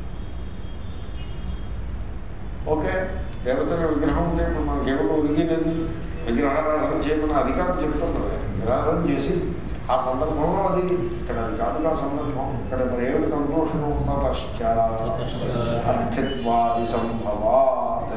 S1: ఓకే, దేవతల విగ్రహం ఉంటే మనం కేవలం ఒరిగినది విగ్రహారాధన చేయమని అది కాదు చెప్తున్నది. విగ్రహారాధన చేసి ఆ సందర్భంలో అది ఇక్కడ అది కాదు. ఆ సందర్భం ఇక్కడ మరి ఏమిటి కంక్లూషన్ అర్థత్వాది సంభవాత్.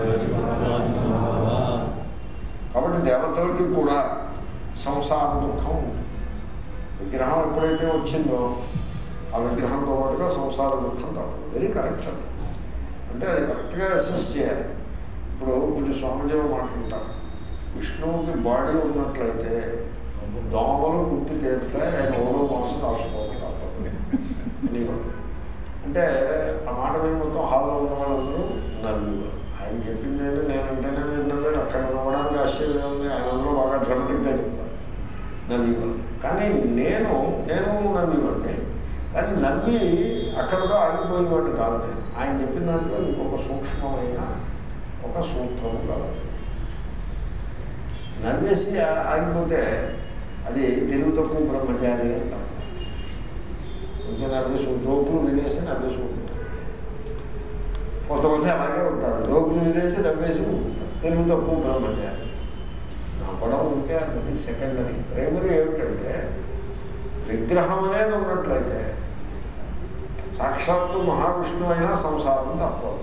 S1: కాబట్టి దేవతలకి కూడా సంసార దుఃఖం ఉంటుంది. విగ్రహం ఎప్పుడైతే వచ్చిందో ఆ విగ్రహంతో పాటుగా సంసార దుఃఖం తప్పదు. Very correct. అది అంటే అది కరెక్ట్గా అసెస్ చేయాలి. ఇప్పుడు కొంచెం స్వామిదేవ మాట్లాడతారు, విష్ణువుకి బాడీ ఉన్నట్లయితే దోమలు గుర్తు చేరుతాయి, ఆయన ఓడో మనసు రాసుకోవడం తప్పదు అంటే ఆ మాట మీద మొత్తం హాల్లో ఉన్న వాళ్ళందరూ నవ్వేవారు. ఆయన చెప్పింది ఏంటంటే నేనంటేనే మీరు నవ్వారు, అక్కడ నవ్వడానికి ఆశ్చర్యం ఉంది. ఆయన అందరూ బాగా డ్రమటిక్గా చెప్తారు, నవ్వేవారు. కానీ నేను నవ్వేవాడిని, కానీ నవ్వి అక్కడతో ఆగిపోయేవాడిని కాదు. నేను ఆయన చెప్పిన దాంట్లో ఇంకొక సూక్ష్మమైన ఒక సూత్రం కలదు. నవ్వేసి ఆగిపోతే అది తెలుగు తక్కువ బ్రహ్మచారి అంటారు. ఇంకా నవ్వేసి జోకులు వినేసి నవ్వేసి ఉంటుంటారు. కొంతమంది అలాగే ఉంటారు, జోకులు వినేసి నవ్వేసి ఉంటుంటారు. తెలుగు తక్కువ బ్రహ్మచారి. నవ్వడం ఉంటే అది సెకండరీ. ప్రైమరీ ఏమిటంటే విగ్రహం అనేది ఉన్నట్లయితే సాక్షాత్తు మహావిష్ణువు అయినా సంసారం తప్పదు.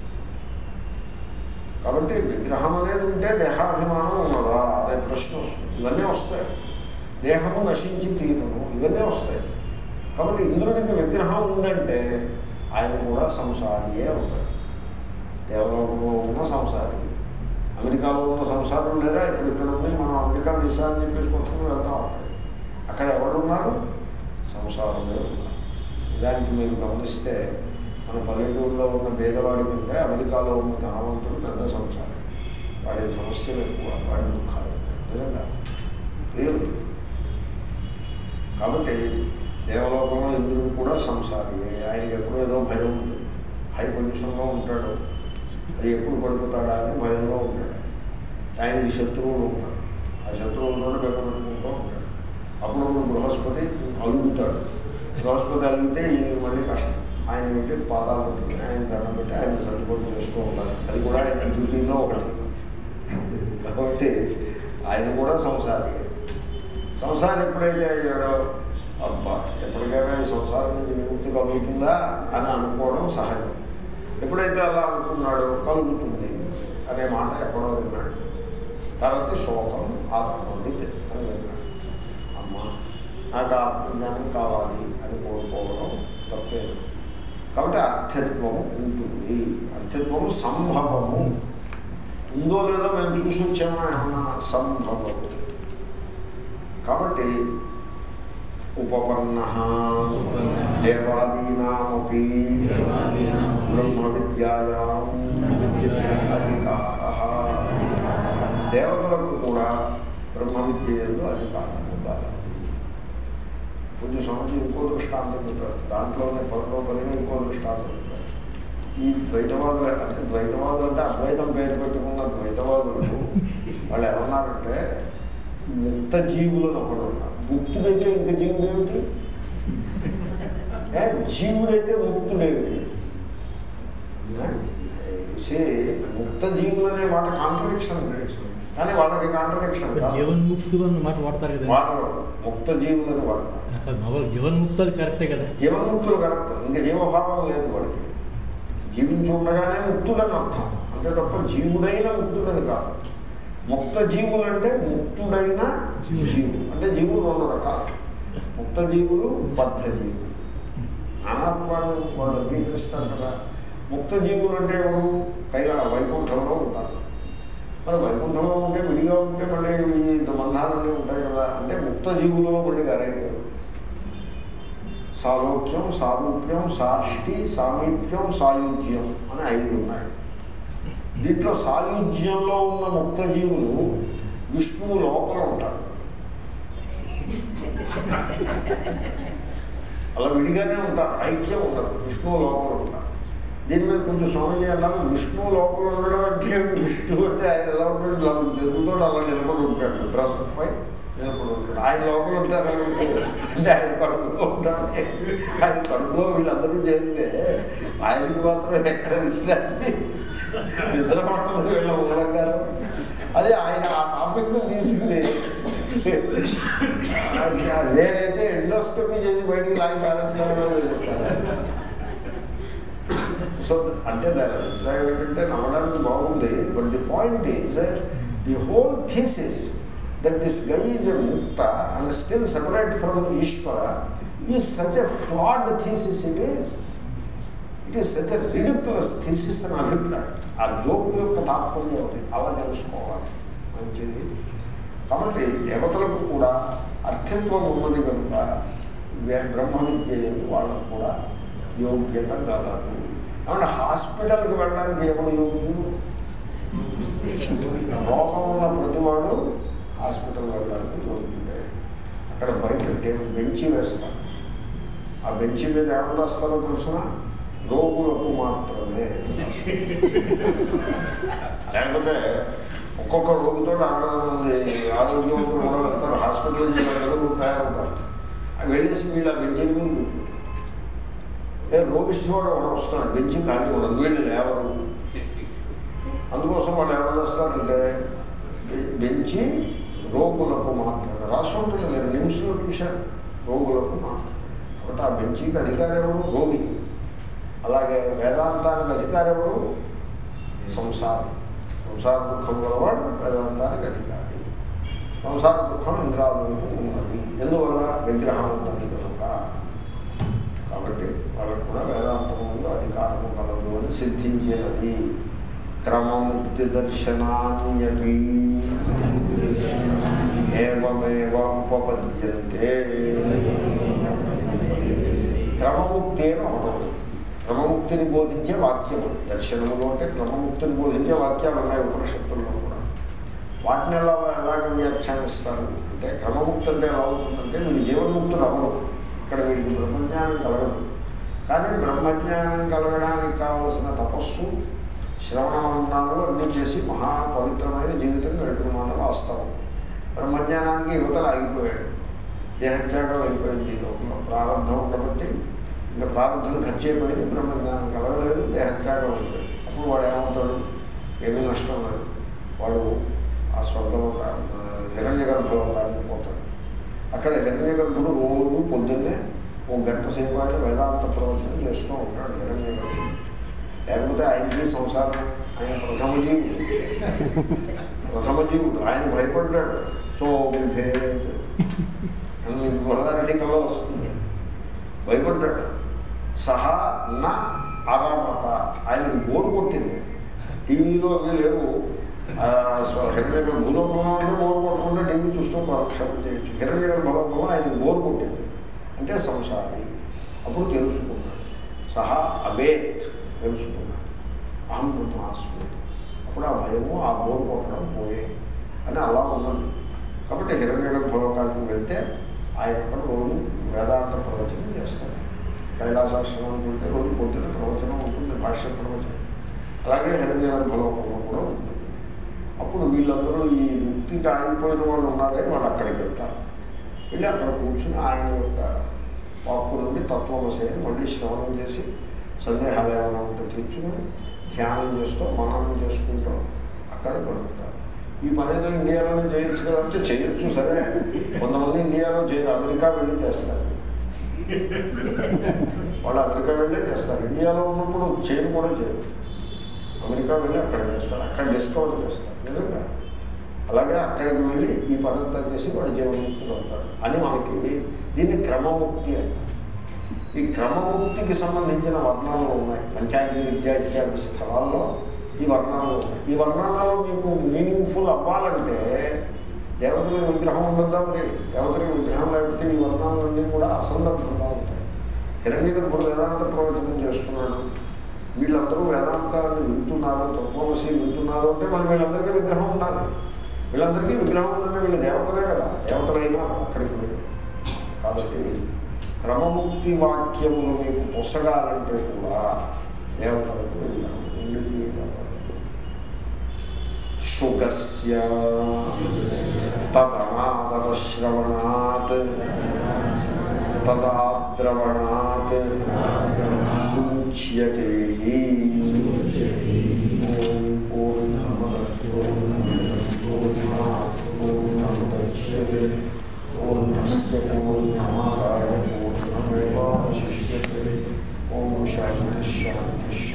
S1: కాబట్టి విగ్రహం అనేది ఉంటే దేహాభిమానం ఉన్నదా అనే ప్రశ్న వస్తుంది. ఇవన్నీ వస్తాయి. దేహము నశించి తీరును, ఇవన్నీ వస్తాయి. కాబట్టి ఇంద్రుడికి విగ్రహం ఉందంటే ఆయన కూడా సంసారియే అవుతాడు. దేవలోకంలో ఉన్న సంసారి, అమెరికాలో ఉన్న సంసారం లేదా ఇప్పుడు ఇక్కడ ఉండి మనం అమెరికా వీసా అని చెప్పేసి కొట్టుకుని వెళ్తాం. అక్కడ అక్కడ ఎవరున్నారు? సంసారంలో ఉన్నారు. దానికి మీరు గమనిస్తే మన పల్లెటూరులో ఉన్న పేదవాడి కంటే అమెరికాలో ఉన్న ధనవంతుడు పెద్ద సంసారం. వాడి సమస్యలు ఎక్కువ, వాడి దుఃఖాలు నిజంగా లేదు. కాబట్టి దేవలోకంలో ఇంద్రుడు కూడా సంసారియే. ఆయనకి ఎప్పుడూ ఏదో భయం ఉంటుంది. హై పొజిషన్లో ఉంటాడు, అది ఎప్పుడు పడిపోతాడా అని భయంలో ఉంటాడు. ఆయనకి శత్రువులు ఉంటాడు, ఆ శత్రువులతో పెట్టుకుంటూ ఉంటాడు. అప్పుడు బృహస్పతి అలుగుతాడు. బృహస్పతి అలిగితే ఈయన మళ్ళీ కష్టం. ఆయన ఉంటే పాదాలు ఉంటుంది, ఆయన దండం పెట్టి ఆయన సర్దుబాటు చేస్తూ ఉంటారు. అది కూడా ఆయన డ్యూటీలో ఒకటి. కాబట్టి ఆయన కూడా సంసారి. సంసారం ఎప్పుడైతే అయ్యాడో అబ్బా ఎప్పటికైనా ఈ సంసారం నుంచి విముక్తి కలుగుతుందా అని అనుకోవడం సహజం. ఎప్పుడైతే అలా అనుకున్నాడో కలుగుతుంది అనే మాట ఎక్కడో విన్నాడు. తర్వాత శోకం ఆత్మవిత్ అని విన్నాడు. అమ్మ నాకు ఆత్మజ్ఞానం కావాలి అని కోరుకోవడం తప్పే. కాబట్టి అర్థత్వము ఉంటుంది. అర్థత్వము సంభవము ఉందో లేదో మేము చూసి వచ్చామా ఏమన్నా సంభవము. కాబట్టి ఉపపన్న దేవాదీనామపి బ్రహ్మ విద్యాయాం అధికార. దేవతలకు కూడా బ్రహ్మ విద్యలో అధికారం ఉండాలి. కొంచెం సంవత్సరం ఇంకో దృష్టాంతం చెప్పారు. దాంట్లోనే పనిగా ఇంకో దృష్టాంతం చెప్పారు. ఈ ద్వైతవాదులు అంటే అద్వైతం పేరు పెట్టుకున్న ద్వైతవాదులు వాళ్ళు ఏమన్నారంటే ముక్త జీవులను ఒకడు ఉన్నారు. ముక్తుడైతే ఇంక జీవుడు ఏమిటి? జీవుడైతే ముక్తుడేమిటి? ముక్త జీవులు అనే మాట కాంట్రడిక్షన్ కానీ వాళ్ళకి కాంట్రడిక్షన్
S3: జీవన్ముక్తులు అన్న మాట వాడతారు కదా.
S1: వాడరు, ముక్త జీవులను వాడతారు.
S3: జీవన్ముక్తులు కరెక్టే కదా.
S1: జీవన్ముక్తులు కరెక్ట్. ఇంకా జీవభావం లేదు వాడికి. జీవించి ఉండగానే ముక్తుడని అర్థం, అంతే తప్ప జీవుడైన ముక్తుడని కాదు. ముక్త జీవులు అంటే ముక్తుడైన జీవులు అంటే జీవులు రెండు రకాలు. ముక్త జీవులు, బద్ధ జీవులు. నానాత్వాన్ని వాళ్ళు అంగీకరిస్తారు కదా. ముక్త జీవులు అంటే ఎవరు? వైకుంఠంలో ఉంటారు. మరి వైకుంఠంలో ఉంటే విడిగా ఉంటే మళ్ళీ ఈ బంధాలన్నీ ఉంటాయి కదా. అంటే ముక్త జీవులలో మళ్ళీ గారైతే సాలోక్యం, సారూప్యం, సాష్టి, సామీప్యం, సాయుజ్యం అని 5 ఉన్నాయి. దీంట్లో సాయుజ్యంలో ఉన్న ముక్త జీవులు విష్ణువు లోపల ఉంటారు. అలా విడిగానే ఉంటారు, ఐక్యం ఉండదు. విష్ణువు లోపల ఉంటారు. దీని మీద కొంచెం స్వామి అన్నారు, విష్ణువు లోపల ఉండడం అంటే విష్ణువు అంటే ఆయన ఎలా ఉంటాడు? జరుగుతో అలా నిలబడి ఉంటాడు, డ్రెస్ పై నిలబడి ఉంటాడు. ఆయన లోపల ఉంటారు అంటే ఆయన కడుపులో ఉంటారు. ఆయన కడుపులో వీళ్ళందరూ చేరితే ఆయనకి మాత్రం ఎక్కడ విశ్రాంతి, నిద్ర పట్టదు వీళ్ళ మూలంగారు. అదే ఆయన ఆ టాపిక్ తీసుకుని నేనైతే ఎండోస్కోపీ చేసి బయటికి లాగి పారేస్తానో చెప్తాను. సో అంటే దాని అభిప్రాయం ఏంటంటే నమ్మడానికి బాగుంది. But the point is the whole thesis that this guy is a mukta and still separate from Ishvara is such a flawed thesis it is. It is such a ridiculous thesis అని అభిప్రాయం. ఆ joke యొక్క తాత్పర్యం ఉంది, అలా తెలుసుకోవాలి మంచిది. కాబట్టి దేవతలకు కూడా అర్థత్వం ఉన్నది కనుక బ్రహ్మ విద్య వాళ్ళకు కూడా యోగ్యత కలదు. కాబట్టి హాస్పిటల్కి వెళ్ళడానికి ఎవరు యోగ్యుడు? రోగం ఉన్న ప్రతివాడు హాస్పిటల్ వెళ్ళడానికి యోగ్యుడే. అక్కడ బయట బెంచి వేస్తాం. ఆ బెంచి మీద ఏమన్నా వస్తారో తెలుసిన రోగులకు మాత్రమే. లేకపోతే ఒక్కొక్క రోగితో 600 మంది ఆరోగ్యవంతులు కూడా వెళ్తారు. హాస్పిటల్ తయారవుతారు. అవి వెళ్ళేసి వీళ్ళు ఆ బెంచీల మీద కూర్చుంటారు. రోగిష్టి కూడా వస్తాడు, బెంచి ఖాళీ ఉండదు, వీళ్ళు లేవరు. అందుకోసం వాళ్ళు ఏమన్నా వస్తారంటే బెంచి రోగులకు మాత్రమే రాసి ఉంటుంది. మీరు నిమిషంలో చూశారు, రోగులకు మాత్రమే. కాబట్టి ఆ బెంచీకి అధికారి ఎవరు? రోగి. అలాగే వేదాంతానికి అధికారి ఎవరు? సంసారి. సంసార దుఃఖం గలవాడు వేదాంతానికి అధికారి. సంసార దుఃఖం ఇంద్రాలకు ఉన్నది, ఎందువల్ల విగ్రహం ఉన్నది కనుక. కాబట్టి వాళ్ళకు కూడా వేదాంతం ముందు అధికారము కలదు అని సిద్ధించినది. క్రమముక్తి దర్శనాన్యపి ఏమేవ ఉపపద్యంతే. క్రమముక్తి అని ఒకటి. క్రమముక్తిని బోధించే వాక్యము దర్శనములు అంటే క్రమముక్తిని బోధించే వాక్యాలు ఉన్నాయి ఉపనిషత్తుల్లో కూడా. వాటిని ఎలాగ వ్యాఖ్యానిస్తారు అంటే క్రమముక్తి అంటే ఎలా అవుతుందంటే వీడి జీవన్ముక్తులు అవ్వడం, ఇక్కడ వీడికి బ్రహ్మజ్ఞానం కలగదు. కానీ బ్రహ్మజ్ఞానం కలగడానికి కావలసిన తపస్సు శ్రవణమన్నాలు అన్నీ చేసి మహా పవిత్రమైన జీవితం గడుపుకున్న వాస్తవం. బ్రహ్మజ్ఞానానికి యువతలు ఆగిపోయాడు, దేహత్యాగం అయిపోయింది. లోకంలో ప్రారంభం ఉండబట్టి ఇంకా ప్రారంభం ఖర్చు అయిపోయింది, బ్రహ్మజ్ఞానం కలగలేదు, దేహత్యాగం అయిపోయింది. అప్పుడు వాడు ఏమవుతాడు? ఏమీ నష్టం లేదు, వాడు ఆ స్వర్గంలో హిరణ్య గర్భలోకానికి పోతాడు. అక్కడ హిరణ్య గర్భుడు రోజు పొద్దున్నే 1 గంట సేపు ఆయన వేదాంత ప్రవచనం చేస్తూ ఉంటాడు హిరణ్య గర్భుడు. లేకపోతే ఆయనకి సంసారం, ఆయన ప్రథమ జీవుడు, ఆయన భయపడ్డాడు. సో విభేద్ అని బృహదారణ్యకంలో వస్తుంది, భయపడ్డాడు. సహా నా అరామత, ఆయనకి బోరు కొట్టింది. టీవీలో అవి లేవు, హిరణ్య భూలోకంలో ఉంటే బోరు కొట్టకుండా టీవీ చూస్తూ కాలక్షేపం చేయొచ్చు. హిరణ్య భూలోకంలో ఆయనకి బోరు కొట్టింది అంటే సంసారి. అప్పుడు తెలుసుకున్నాడు, సహా అవేత్ తెలుసుకున్నాడు, అహం బ్రహ్మాస్మి. అప్పుడు ఆ భయము ఆ బోరు కొట్టడం పోయే అని అలా ఉన్నది. కాబట్టి హిరణ్య భూలోకానికి వెళ్తే ఆయన అక్కడ రోజు వేదాంత ప్రవచనం చేస్తాడు. కైలాసాశ్రమానికి వెళ్తే రోజు పొద్దున ప్రవచనం ఉంటుంది, భాష్య ప్రవచనం. అలాగే హిరణ్య భూలోకంలో కూడా ఉంటుంది. అప్పుడు వీళ్ళందరూ ఈ ముక్తికి ఆగిపోయిన వాళ్ళు ఉన్నారే, వాళ్ళు అక్కడికి వెళ్తారు. వెళ్ళి అక్కడ కూర్చుని ఆయన యొక్క వాక్కు నుండి తత్వమసేని మళ్ళీ శ్రవణం చేసి సందేహాలు ఏమైనా ఉంటే తీర్చుకుని ధ్యానం చేస్తూ మననం చేసుకుంటూ అక్కడ గడుపుతారు. ఈ పని ఏదో ఇండియాలోనే చేయొచ్చు కదంటే చేయొచ్చు, సరే. కొంతమంది ఇండియాలో చేయరు, అమెరికా వెళ్ళి చేస్తారు. వాళ్ళు అమెరికా వెళ్ళే చేస్తారు. ఇండియాలో ఉన్నప్పుడు చేయను కూడా చేయరు, అమెరికా వెళ్ళి అక్కడ చేస్తారు, అక్కడ డిస్కవర్ చేస్తారు నిజంగా. అలాగే అక్కడికి వెళ్ళి ఈ పదంతా చేసి వాడు జీవన్ముక్తులు అవుతాడు అని మనకి దీన్ని క్రమముక్తి అంటారు. ఈ క్రమముక్తికి సంబంధించిన వర్ణాలు ఉన్నాయి. పంచాంగ విద్య ఇత్యాది స్థలాల్లో ఈ వర్ణాలు ఉన్నాయి. ఈ వర్ణాలలో మీకు మీనింగ్ఫుల్ అవ్వాలంటే దేవతల విగ్రహం ఉండద్దా? మరి దేవతల విగ్రహం లేకపోతే ఈ వర్ణాలన్నీ కూడా అసందర్భంగా ఉంటాయి. హిరణ్య గర్భుడు వేదాంత ప్రవచనం చేస్తున్నాడు, వీళ్ళందరూ వేదాంతాన్ని వింటున్నారు, తత్వమసి వింటున్నారు అంటే మళ్ళీ వీళ్ళందరికీ విగ్రహం ఉండాలి. వీళ్ళందరికీ విగ్రహం ఉందంటే వీళ్ళు దేవతలే కదా, దేవతలైనా అక్కడికి వెళ్ళి. కాబట్టి క్రమముక్తి వాక్యములు మీకు పొసగాలంటే కూడా దేవతలకు విగ్రహం ఉండి తీరాలి. శుగస్య తదనాదరశ్రవణాత్ తదాద్రవణాత్ సూచ్యతే. పూర్ణస్య పూర్ణమాదాయ పూర్ణమేవాశిష్యతే. ఓం శాంతి శాంతి.